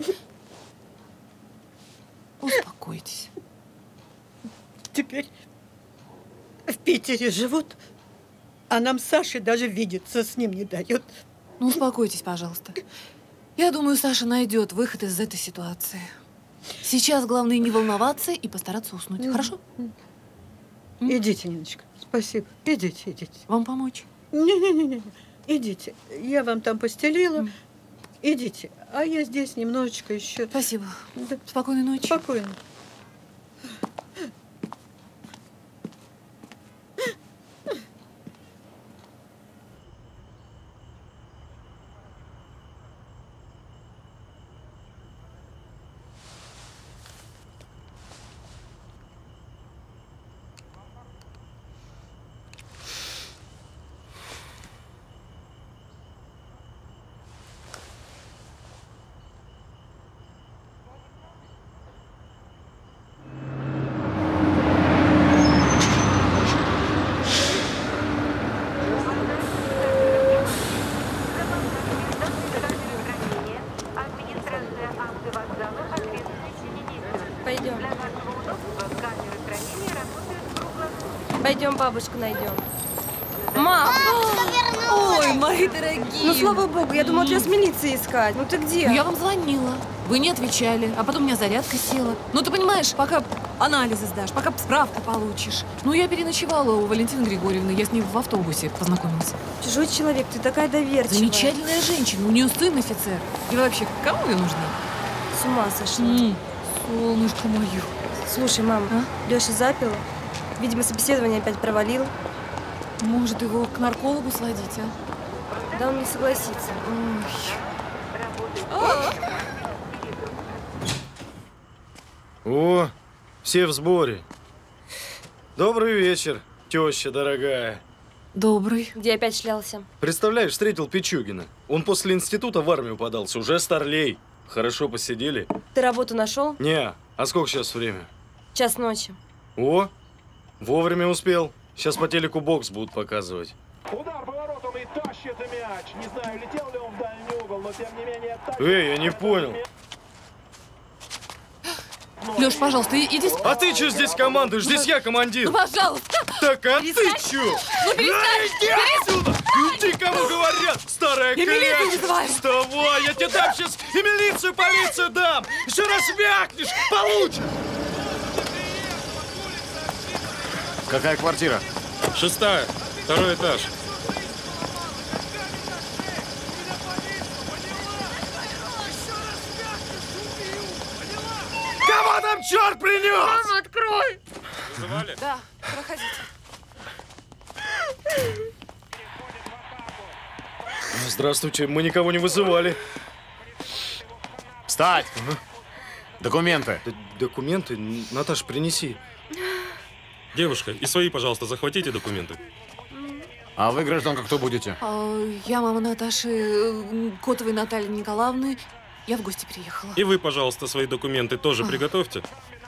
Успокойтесь. Теперь в Питере живут, а нам Саше даже видеться с ним не дает. Ну, успокойтесь, пожалуйста. Я думаю, Саша найдет выход из этой ситуации. Сейчас главное не волноваться и постараться уснуть. Хорошо? Идите, Ниночка. Спасибо. Идите, идите. Вам помочь? Не-не-не. Идите. Я вам там постелила. Идите. А я здесь немножечко еще. Спасибо. Да. Спокойной ночи. Спокойно. Пойдем. Пойдем, бабушку найдем. Мам! Ой, мои дорогие! Ну, слава богу, я думала, тебя с милицией искать. Ну, ты где? Ну, я вам звонила. Вы не отвечали, а потом у меня зарядка села. Ну, ты понимаешь, пока анализы сдашь, пока справку получишь. Ну, я переночевала у Валентины Григорьевны, я с ней в автобусе познакомилась. Чужой человек, ты такая доверчивая. Замечательная женщина, у нее сын офицер. И вообще, кому ее нужна? С ума сошла. М, солнышко мое. Слушай, мам, А? Леша запил. Видимо, собеседование опять провалил. Может, его к наркологу сводить, а? Да он не согласится. О, все в сборе. Добрый вечер, теща дорогая. Добрый. Где опять шлялся? Представляешь, встретил Пичугина. Он после института в армию подался, уже старлей. Хорошо посидели. Ты работу нашел? Не, а сколько сейчас время? Час ночи. О, вовремя успел. Сейчас по телеку бокс будут показывать. Удар поворотом и тащит мяч. Не знаю, летел ли он в дальний угол, но тем не менее... Эй, я не понял. Леш, пожалуйста, и- иди спать. А ты что здесь командуешь? Здесь я командир. Ну, пожалуйста. Так, а Перестань. ты что? Ну, перестань. Иди отсюда! Иди, кому говорят, старая Я милицию кляча! вызываю. Вставай, я тебе дам сейчас и милицию, полицию дам! Еще раз вякнешь, получишь! Какая квартира? Шестая, второй этаж. Кого там черт принес? Мама, открой! Вызывали? Да, проходите. Здравствуйте, мы никого не вызывали. Встать! Документы. Д- документы? Наташ, принеси. Девушка, и свои, пожалуйста, захватите документы. А вы, гражданка, кто будете? А, я мама Наташи э, Котовой Натальи Николаевны. Я в гости приехала. И вы, пожалуйста, свои документы тоже А. приготовьте.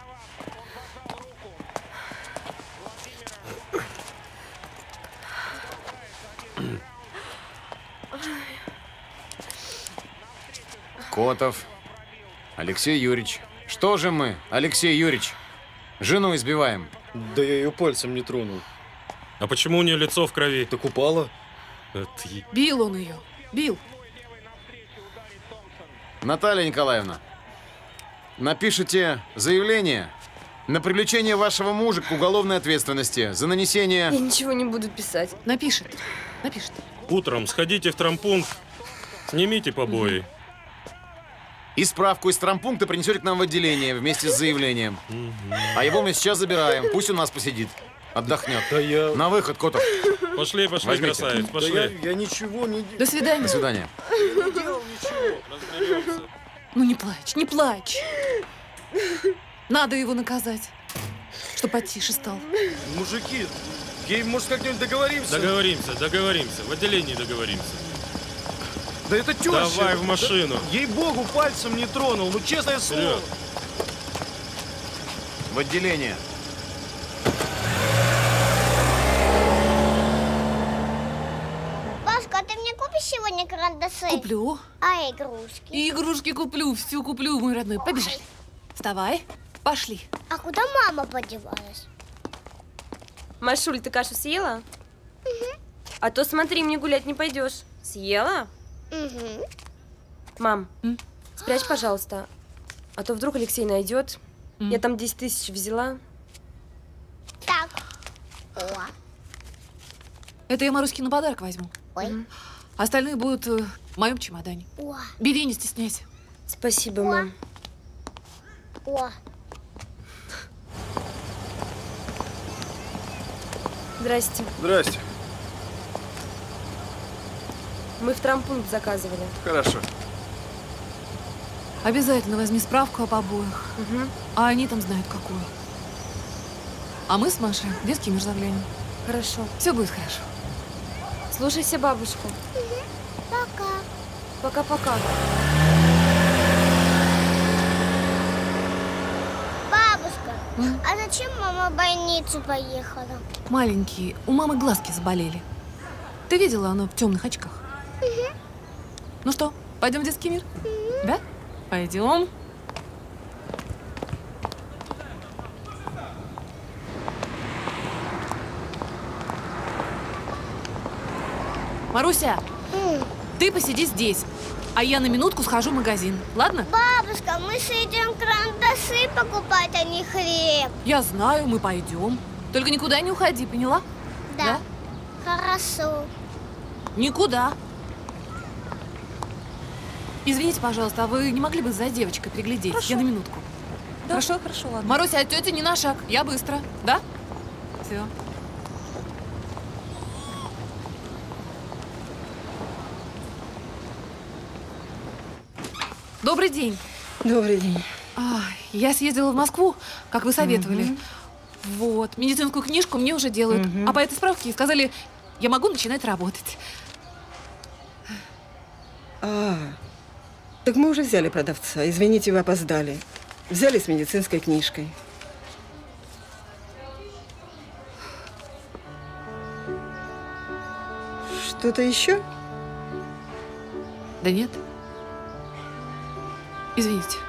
Котов. Алексей Юрьевич. Что же мы, Алексей Юрьевич, жену избиваем? Да я ее пальцем не тронул. А почему у нее лицо в крови? Так упала. Это е- Бил он ее. Бил. Наталья Николаевна, напишите заявление на привлечение вашего мужа к уголовной ответственности за нанесение... Я ничего не буду писать. Напишет. Напишет. Утром сходите в травмпункт, снимите побои. И справку из травмпункта принесете к нам в отделение вместе с заявлением. А его мы сейчас забираем. Пусть у нас посидит. Отдохнет. Да я... На выход, Котов. Пошли, пошли, Возьмите. красавец, Да пошли. я, я ничего не... До свидания. До свидания. не делал ничего. Разберемся. Ну не плачь, не плачь. Надо его наказать, чтоб потише стал. Мужики, ей, может, как-нибудь договоримся? Договоримся, договоримся. В отделении договоримся. Да это теща. Давай в машину. Да, ей-богу, пальцем не тронул. Ну, честное слово. Вперед. В отделение. Пашка, Бабушка, а ты мне купишь сегодня карандаши? Куплю. А игрушки? И игрушки куплю, всю куплю, мой родной. Побежали. Вставай, пошли. А куда мама подевалась? Машуль, ты кашу съела? Угу. А то смотри, мне гулять не пойдешь. Съела? Угу. Мам, М? спрячь, пожалуйста. А то вдруг Алексей найдет. М? Я там десять тысяч взяла. Так. О. Это я Маруське на подарок возьму. Ой. Остальные будут э, в моем чемодане. О. Бери, не стесняйся. Спасибо, О. мам. О. Здрасте. Здрасте. Мы в травмпункт заказывали. Хорошо. Обязательно возьми справку об обоих. Угу. А они там знают какую. А мы с Машей в детский мир заглянем. Хорошо. Все будет хорошо. Слушайся бабушку. Угу. Пока. Пока-пока. Бабушка, М? а зачем мама в больницу поехала? Маленькие, у мамы глазки заболели. Ты видела, она в темных очках. Угу. Ну что, пойдем в детский мир? Угу. Да? Пойдем. Маруся, М. ты посиди здесь, а я на минутку схожу в магазин. Ладно? Бабушка, мы же идем карандаши покупать, а не хлеб. Я знаю, мы пойдем. Только никуда не уходи, поняла? Да. Хорошо. Никуда. Извините, пожалуйста, а вы не могли бы за девочкой приглядеть? Хорошо. Я на минутку. Да, Хорошо? Хорошо, ладно. Маруся, от тети не на шаг. Я быстро. Да? Все. Добрый день. Добрый день. А, я съездила в Москву, как вы советовали. Мгм. Вот. Медицинскую книжку мне уже делают. Мгм. А по этой справке сказали, я могу начинать работать. А, так мы уже взяли продавца. Извините, вы опоздали. Взяли с медицинской книжкой. Что-то еще? Да нет. Извините.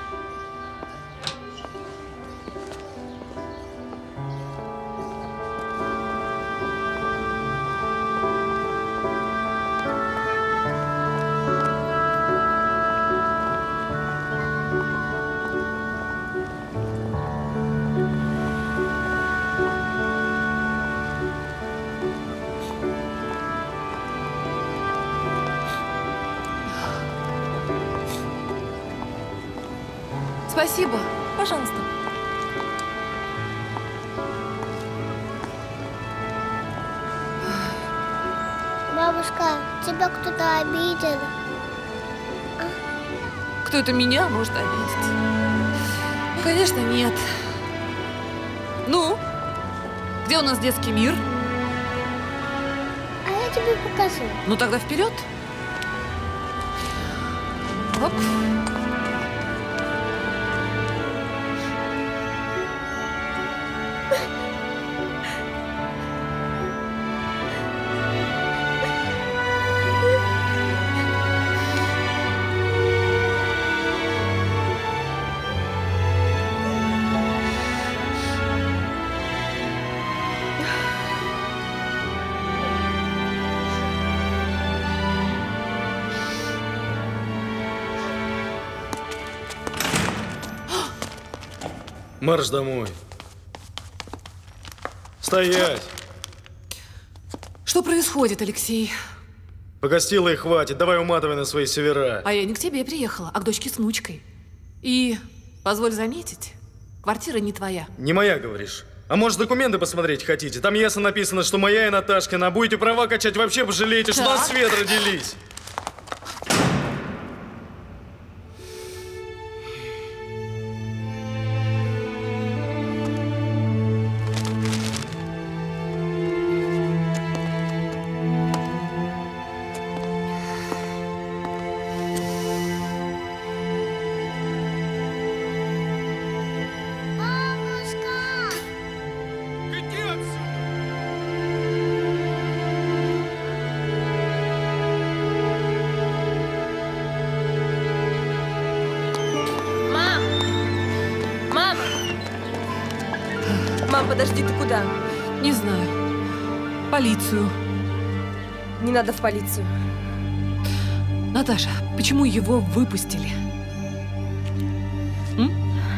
Спасибо. Пожалуйста. Бабушка, тебя кто-то обидел? Кто это меня может обидеть? Ну, конечно, нет. Ну, где у нас детский мир? А я тебе покажу. Ну, тогда вперед. Оп. Марш домой. Стоять! Что происходит, Алексей? Погостила и хватит. Давай уматывай на свои севера. А я не к тебе приехала, а к дочке с внучкой. И, позволь заметить, квартира не твоя. Не моя, говоришь? А может, документы посмотреть хотите? Там ясно написано, что моя и Наташкина. А будете права качать, вообще пожалеете, что Так. на свет родились. подожди, ты куда? Не знаю. Полицию. Не надо в полицию. Наташа, почему его выпустили? М?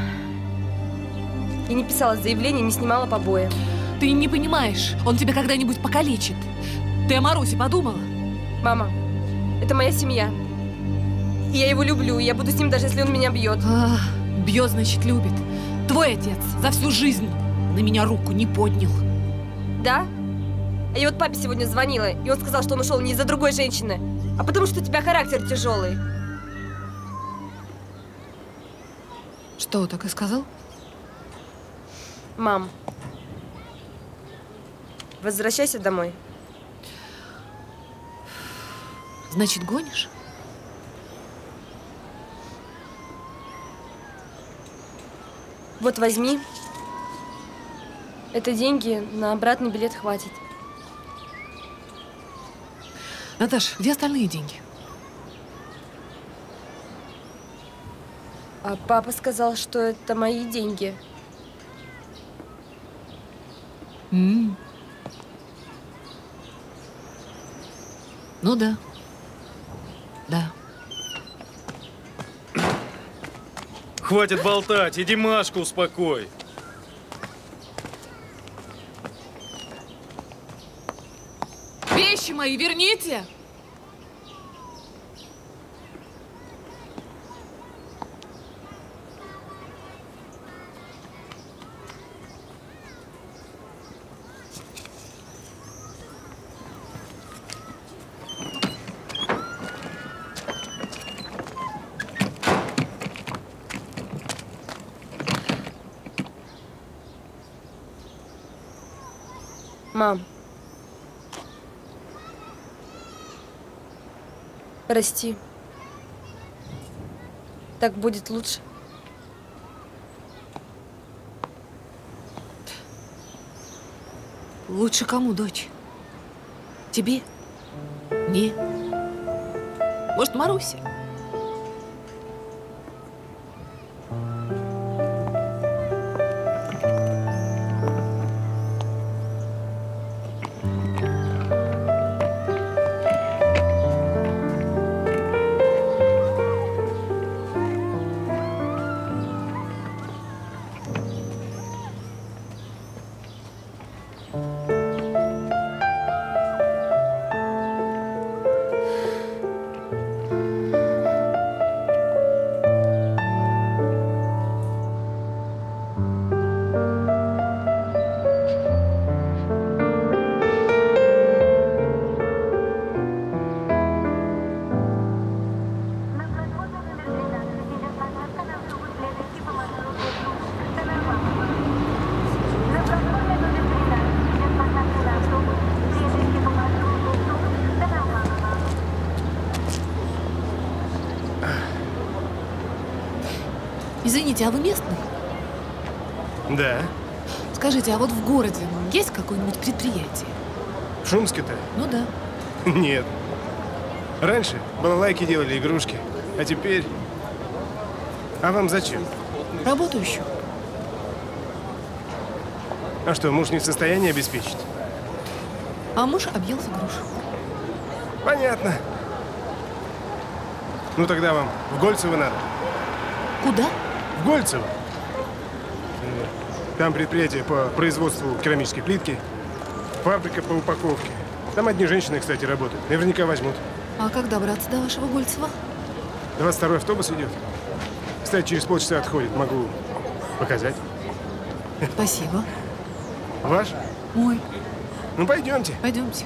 Я не писала заявление, не снимала побои. Ты не понимаешь, он тебя когда-нибудь покалечит. Ты о Марусе подумала? Мама, это моя семья. И я его люблю, и я буду с ним, даже если он меня бьет. А, бьет, значит, любит. Твой отец за всю жизнь на меня руку не поднял. Да? А я вот папе сегодня звонила, и он сказал, что он ушел не из-за другой женщины, а потому что у тебя характер тяжелый. Что, так и сказал? Мам, возвращайся домой. Значит, гонишь? Вот возьми. Это деньги, на обратный билет хватит. Наташ, где остальные деньги? А папа сказал, что это мои деньги. М-м. Ну да. Да. Хватит болтать, иди Машку успокой. Вещи мои верните! Мам. Прости. Так будет лучше. Лучше кому, дочь? Тебе? Мне? Может, Марусе? Извините, а вы местный? Да. Скажите, а вот в городе есть какое-нибудь предприятие? В Шумске-то? Ну да. Нет. Раньше балалайки делали, игрушки. А теперь... А вам зачем? Работу ищу. А что, муж не в состоянии обеспечить? А муж объелся груш. Понятно. Ну тогда вам в Гольцево надо. Куда? В Гольцево. Там предприятие по производству керамической плитки, фабрика по упаковке. Там одни женщины, кстати, работают. Наверняка возьмут. А как добраться до вашего Гольцева? двадцать второй автобус идет. Кстати, через полчаса отходит. Могу показать. Спасибо. Ваш? Мой. Ну, пойдемте. Пойдемте.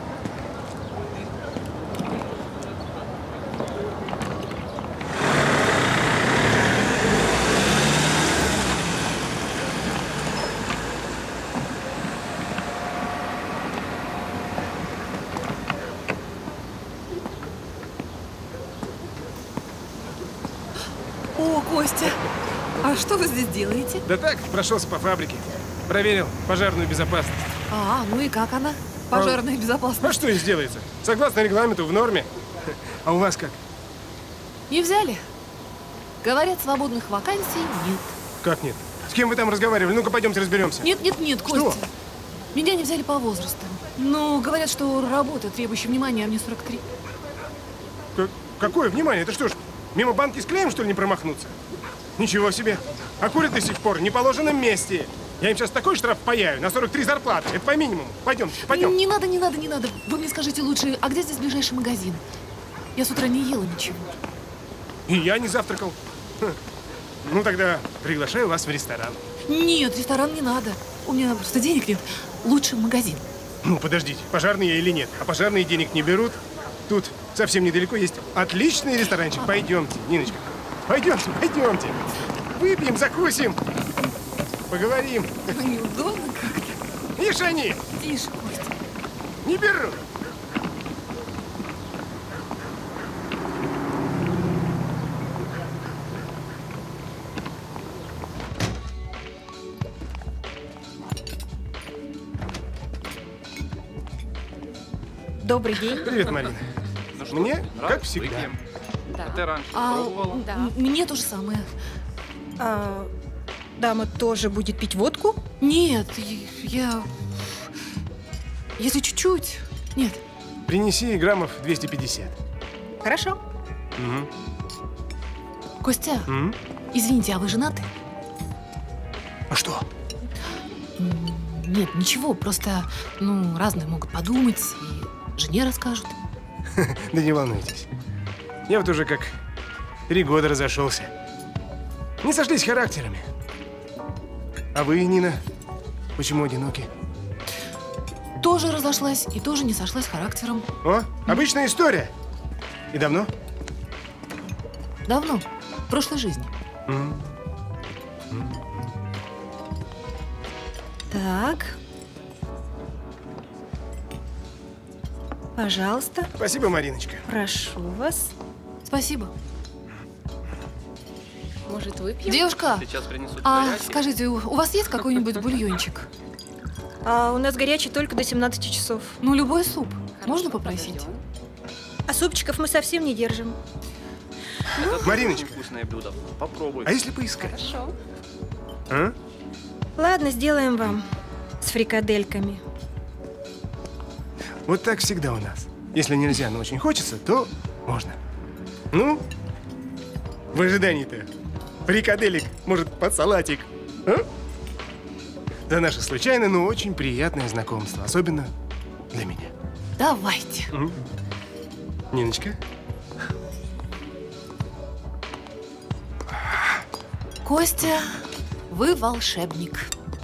О, Костя, а что вы здесь делаете? Да так, прошелся по фабрике. Проверил пожарную безопасность. А, ну и как она? Пожарная а, безопасность. А что здесь делается? Согласно регламенту, в норме. А у вас как? Не взяли? Говорят, свободных вакансий нет. Как нет? С кем вы там разговаривали? Ну-ка, пойдемте разберемся. Нет, нет, нет, Костя. Что? Меня не взяли по возрасту. Но говорят, что работа, требующая внимания, а мне сорок три. Как, какое внимание? Это что ж, мимо банки с клеем, что ли, не промахнуться? Ничего себе. А курят до сих пор в неположенном месте. Я им сейчас такой штраф паяю на сорок три зарплаты. Это по минимуму. Пойдемте, пойдем. Не надо, не надо, не надо. Вы мне скажите лучше, а где здесь ближайший магазин? Я с утра не ела ничего. И я не завтракал. Хм. Ну тогда приглашаю вас в ресторан. Нет, ресторан не надо. У меня просто денег нет. Лучше магазин. Ну, подождите, пожарные я или нет? А пожарные денег не берут. Тут совсем недалеко есть отличный ресторанчик. Пойдемте, Ниночка. Пойдемте, пойдемте. Выпьем, закусим. Поговорим. Неудобно как-то. Ишь они! Тише, Костя. Не беру. Добрый день. Привет, Марина. Ну что, Мне, рад? как всегда. Выпьем. Да. А ты раньше А, пробовала? м- Мне то же самое. А, дама тоже будет пить водку? Нет, я... Если чуть-чуть. Нет. Принеси граммов двести пятьдесят. Хорошо. Угу. Костя, М? извините, а вы женаты? А что? Нет, ничего, просто, ну, разные могут подумать и жене расскажут. Да не волнуйтесь. Я вот уже как три года разошелся. Не сошлись характерами. А вы, Нина, почему одиноки? Тоже разошлась и тоже не сошлась характером. О, обычная история. И давно? Давно, в прошлой жизни. М. Так. Пожалуйста. Спасибо, Мариночка. Прошу вас. Спасибо. Может, выпьем? Девушка, Сейчас принесут а горячий. скажите, у у вас есть какой-нибудь бульончик? А у нас горячий только до семнадцати часов. Ну, любой суп. Можно попросить? А супчиков мы совсем не держим. Мариночка, Вкусное блюдо. Попробуй. а если поискать? Хорошо. А? Ладно, сделаем вам с фрикадельками. Вот так всегда у нас. Если нельзя, но очень хочется, то можно. Ну, в ожидании-то. Фрикаделек, может, под салатик. А? За наше случайное, но очень приятное знакомство. Особенно для меня. Давайте. М. Ниночка? Костя, вы волшебник.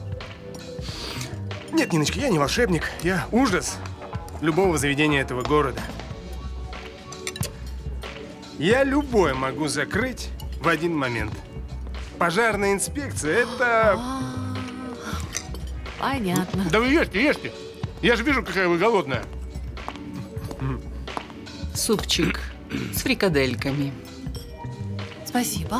Нет, Ниночка, я не волшебник. Я ужас любого заведения этого города. Я любое могу закрыть в один момент. Пожарная инспекция – это… Понятно. Да вы ешьте, ешьте. Я же вижу, какая вы голодная. Супчик с фрикадельками. Спасибо.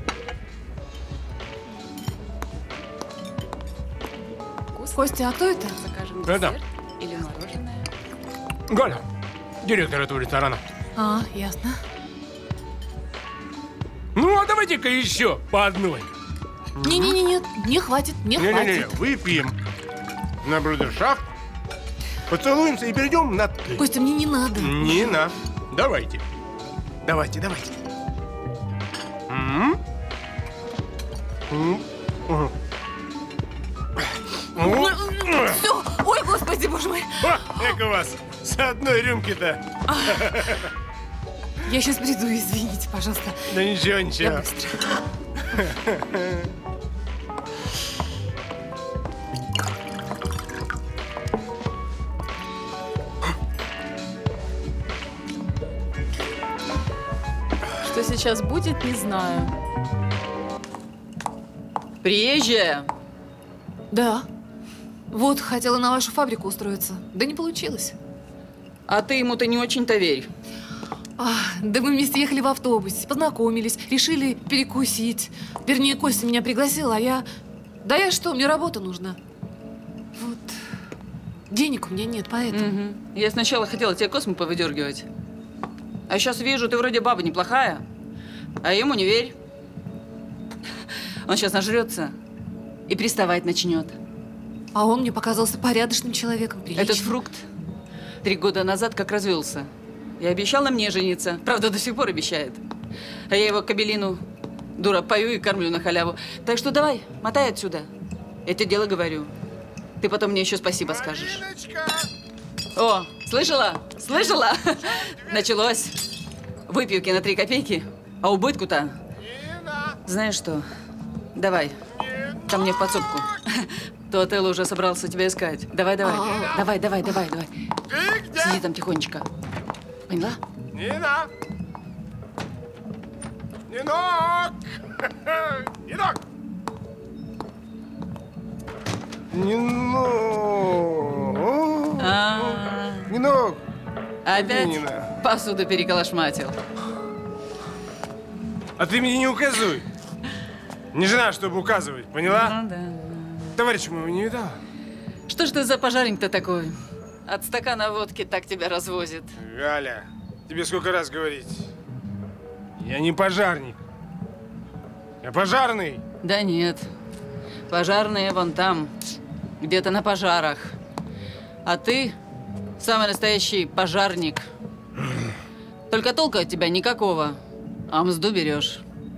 Костя, а кто это? Закажем Это? десерт или мороженое? Галя, директор этого ресторана. А, ясно. Ну, а давайте-ка еще по одной. Не-не-не, не хватит, не Не-не-не, хватит. выпьем на брудершафт, поцелуемся и перейдем на «ты». Костя, мне не надо. Не на. Давайте. Давайте, давайте. М? М? М. Все, ой, господи, боже мой. О, эко вас с одной рюмки-то. Я сейчас приду, извините, пожалуйста. Да ничего, ничего. Я быстро. Что сейчас будет, не знаю. Приезжая. Да. Вот, хотела на вашу фабрику устроиться. Да не получилось. А ты ему-то не очень-то верь. А, да мы вместе ехали в автобусе, познакомились, решили перекусить. Вернее, Костя меня пригласил, а я… Да я что, мне работа нужна. Вот. Денег у меня нет, поэтому… Угу. Я сначала хотела тебе косму повыдергивать. А сейчас вижу, ты вроде баба неплохая. А ему не верь. Он сейчас нажрется и приставать начнет. А он мне показался порядочным человеком, приличным. Этот фрукт три года назад как развелся. И обещал на мне жениться. Правда, до сих пор обещает. А я его кабелину, дура, пою и кормлю на халяву. Так что давай, мотай отсюда. Я тебе дело говорю. Ты потом мне еще спасибо скажешь. О, слышала? Слышала? Началось. Выпивки на три копейки, а убытку-то. Знаешь что? Давай, ко мне в подсобку. То Отелло уже собрался тебя искать. Давай, давай. Давай, давай, давай, давай. Сиди там тихонечко. Поняла? Нина! Нинок! Нинок! Нинок! А, Нинок! опять Нина. посуду переколошматил. А ты мне не указывай. Не жена, чтобы указывать, поняла? Ну да. Товарища моего не видала? Что ж ты за пожарник-то такой? От стакана водки так тебя развозит. Галя, тебе сколько раз говорить? Я не пожарник. Я пожарный. Да нет. Пожарные вон там, где-то на пожарах. А ты самый настоящий пожарник. Только толка от тебя никакого. А мзду берешь.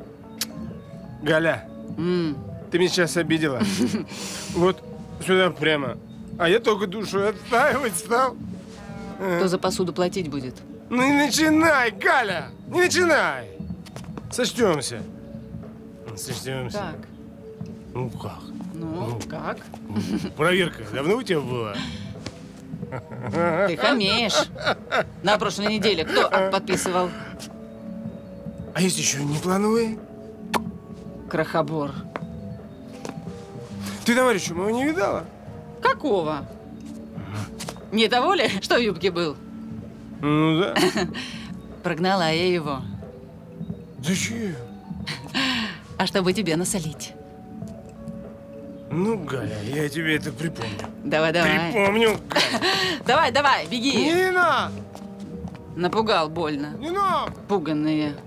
Галя, М. ты меня сейчас обидела. Вот сюда прямо. А я только душу отстаивать стал. Кто за посуду платить будет? Ну не начинай, Галя! Не начинай! Сочтемся. Сочтемся. Так. Ну как? Ну, как? Проверка давно у тебя была? Ты хамеешь. На прошлой неделе кто акт подписывал? А есть еще не плановые? Крохобор. Ты товарища моего не видала? Какого? Не того ли, что в юбке был? Ну да. Прогнала я его. Зачем? А чтобы тебе насолить. Ну, Галя, я тебе это припомню. Давай, давай. Припомню. Давай, давай, беги. Нина! Напугал больно. Нина! Пуганные.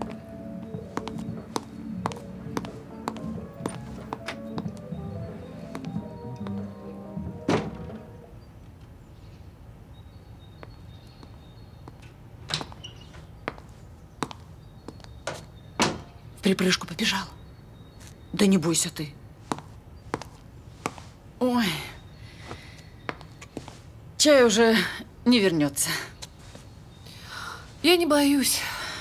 В припрыжку побежал. Да не бойся ты. Ой. Чай уже не вернется. Я не боюсь.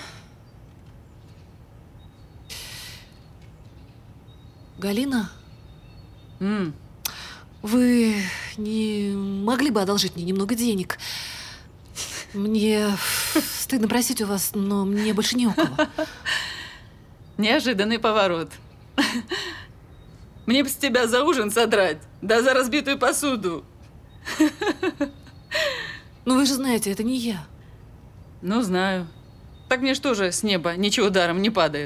Галина? М. Вы не могли бы одолжить мне немного денег? Мне стыдно просить у вас, но мне больше не у кого. Неожиданный поворот. Мне бы с тебя за ужин содрать, да за разбитую посуду. Ну вы же знаете, это не я. Ну, знаю. Так мне что же с неба ничего даром не падает?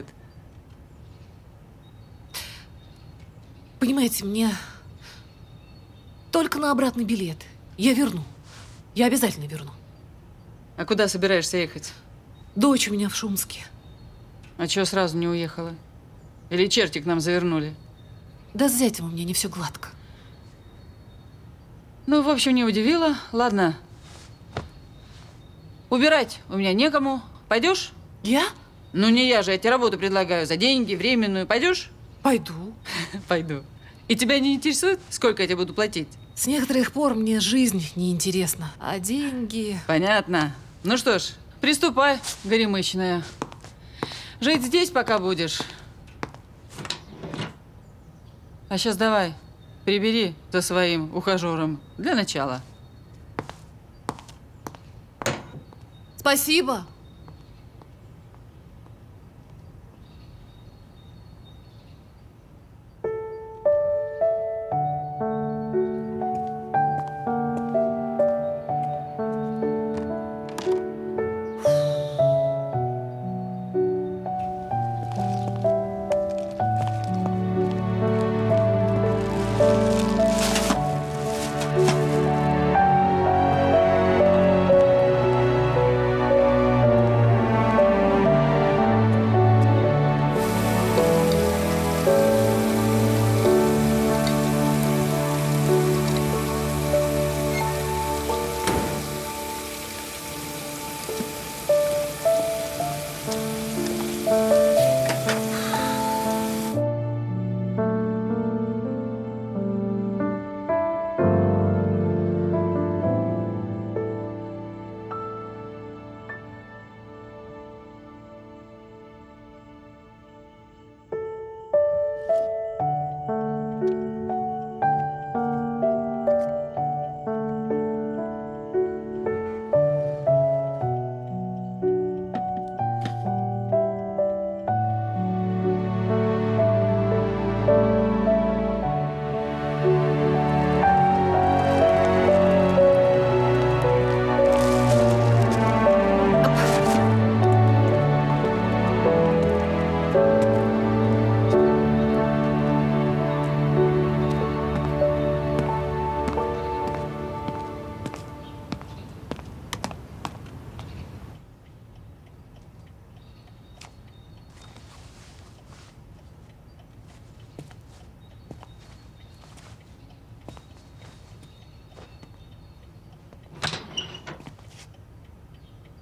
Понимаете, мне только на обратный билет. Я верну. Я обязательно верну. А куда собираешься ехать? Дочь у меня в Шумске. А чего сразу не уехала? Или черти к нам завернули? Да с зятем у меня не все гладко. Ну, в общем, не удивила. Ладно. Убирать у меня некому. Пойдешь? Я? Ну, не я же. Я тебе работу предлагаю за деньги, временную. Пойдешь? Пойду. Пойду. И тебя не интересует, сколько я тебе буду платить? С некоторых пор мне жизнь неинтересна. А деньги… Понятно. Ну что ж, приступай, горемычная. Жить здесь пока будешь. А сейчас давай, прибери за своим ухажером. Для начала. Спасибо.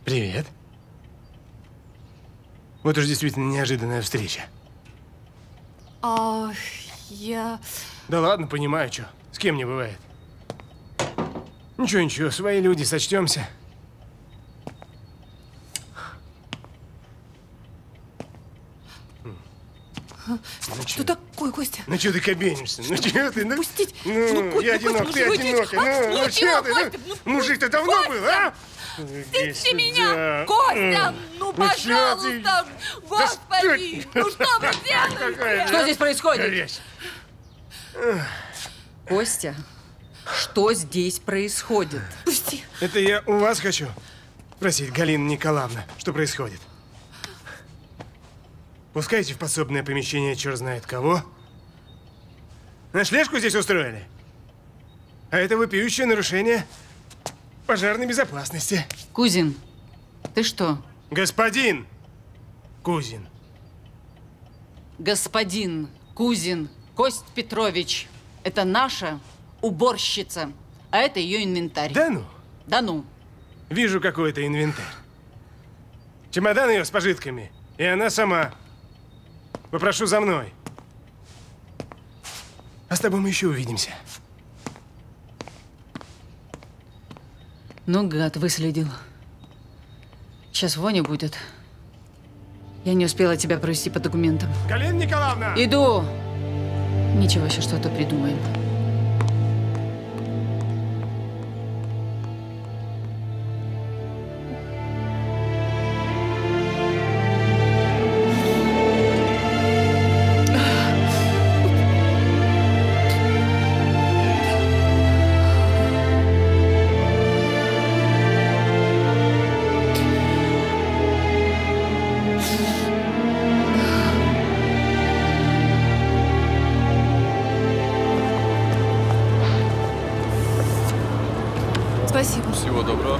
Привет. Вот уж действительно неожиданная встреча. А, я... Да ладно, понимаю, что. С кем не бывает. Ничего, ничего, свои люди, сочтемся. Ну, что такое, Костя? Ну что ты кобенишься? Ну что ты? Ну, Пустить! ну, Ну, Костя, я одинок, Костя, ты ну, одинокая. а, Ну, ну, ну чего, что ты? Костя, Ну, ну, мужик-то давно Костя! был, а? Пусти меня! сюда. Костя, ну, Ну, чё ты? пожалуйста! Господи! Ну, что вы делаете? Что здесь происходит? Костя, что здесь происходит? Пусти! Это я у вас хочу спросить, Галина Николаевна, что происходит? Пускайте в подсобное помещение черт знает кого. Ночлежку здесь устроили? А это вопиющее нарушение пожарной безопасности. Кузин, ты что? Господин Кузин. Господин Кузин Кость Петрович. Это наша уборщица, а это ее инвентарь. Да ну? Да ну. Вижу какой-то инвентарь. Чемодан ее с пожитками, и она сама. Попрошу за мной. А с тобой мы еще увидимся. Ну, гад, выследил. Сейчас Воня будет. Я не успела тебя провести по документам. Галина Николаевна! Иду! Ничего, сейчас что-то придумаем. Спасибо. Всего доброго.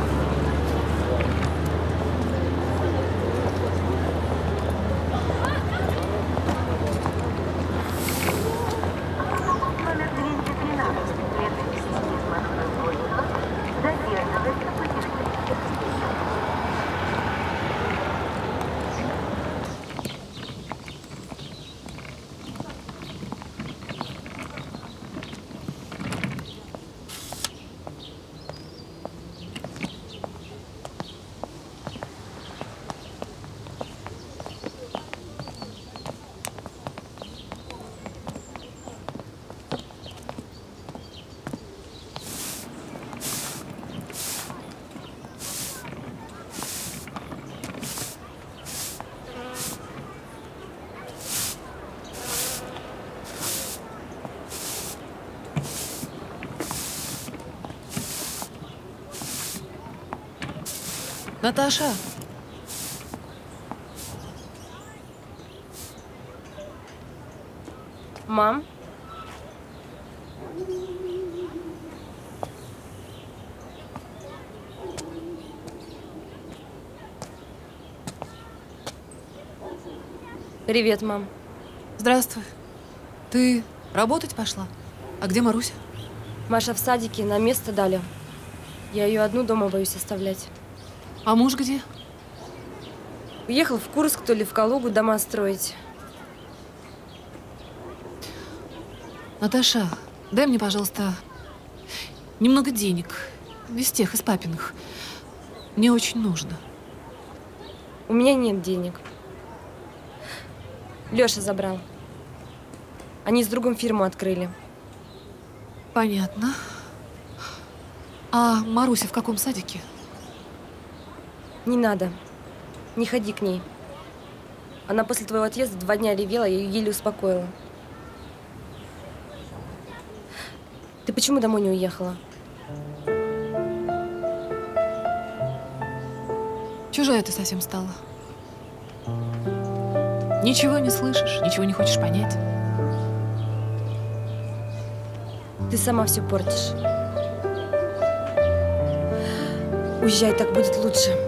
Наташа. Мам? Привет, мам. Здравствуй. Ты работать пошла? А где Маруся? Маша в садике, на место дали. Я ее одну дома боюсь оставлять. А муж где? Уехал в Курск, то ли в Калугу дома строить. Наташа, дай мне, пожалуйста, немного денег. Из тех, из папиных. Мне очень нужно. У меня нет денег. Лёша забрал. Они с другом фирму открыли. Понятно. А Маруся в каком садике? Не надо. Не ходи к ней. Она после твоего отъезда два дня ревела, я ее еле успокоила. Ты почему домой не уехала? Чужая ты совсем стала. Ничего не слышишь, ничего не хочешь понять. Ты сама все портишь. Уезжай, так будет лучше.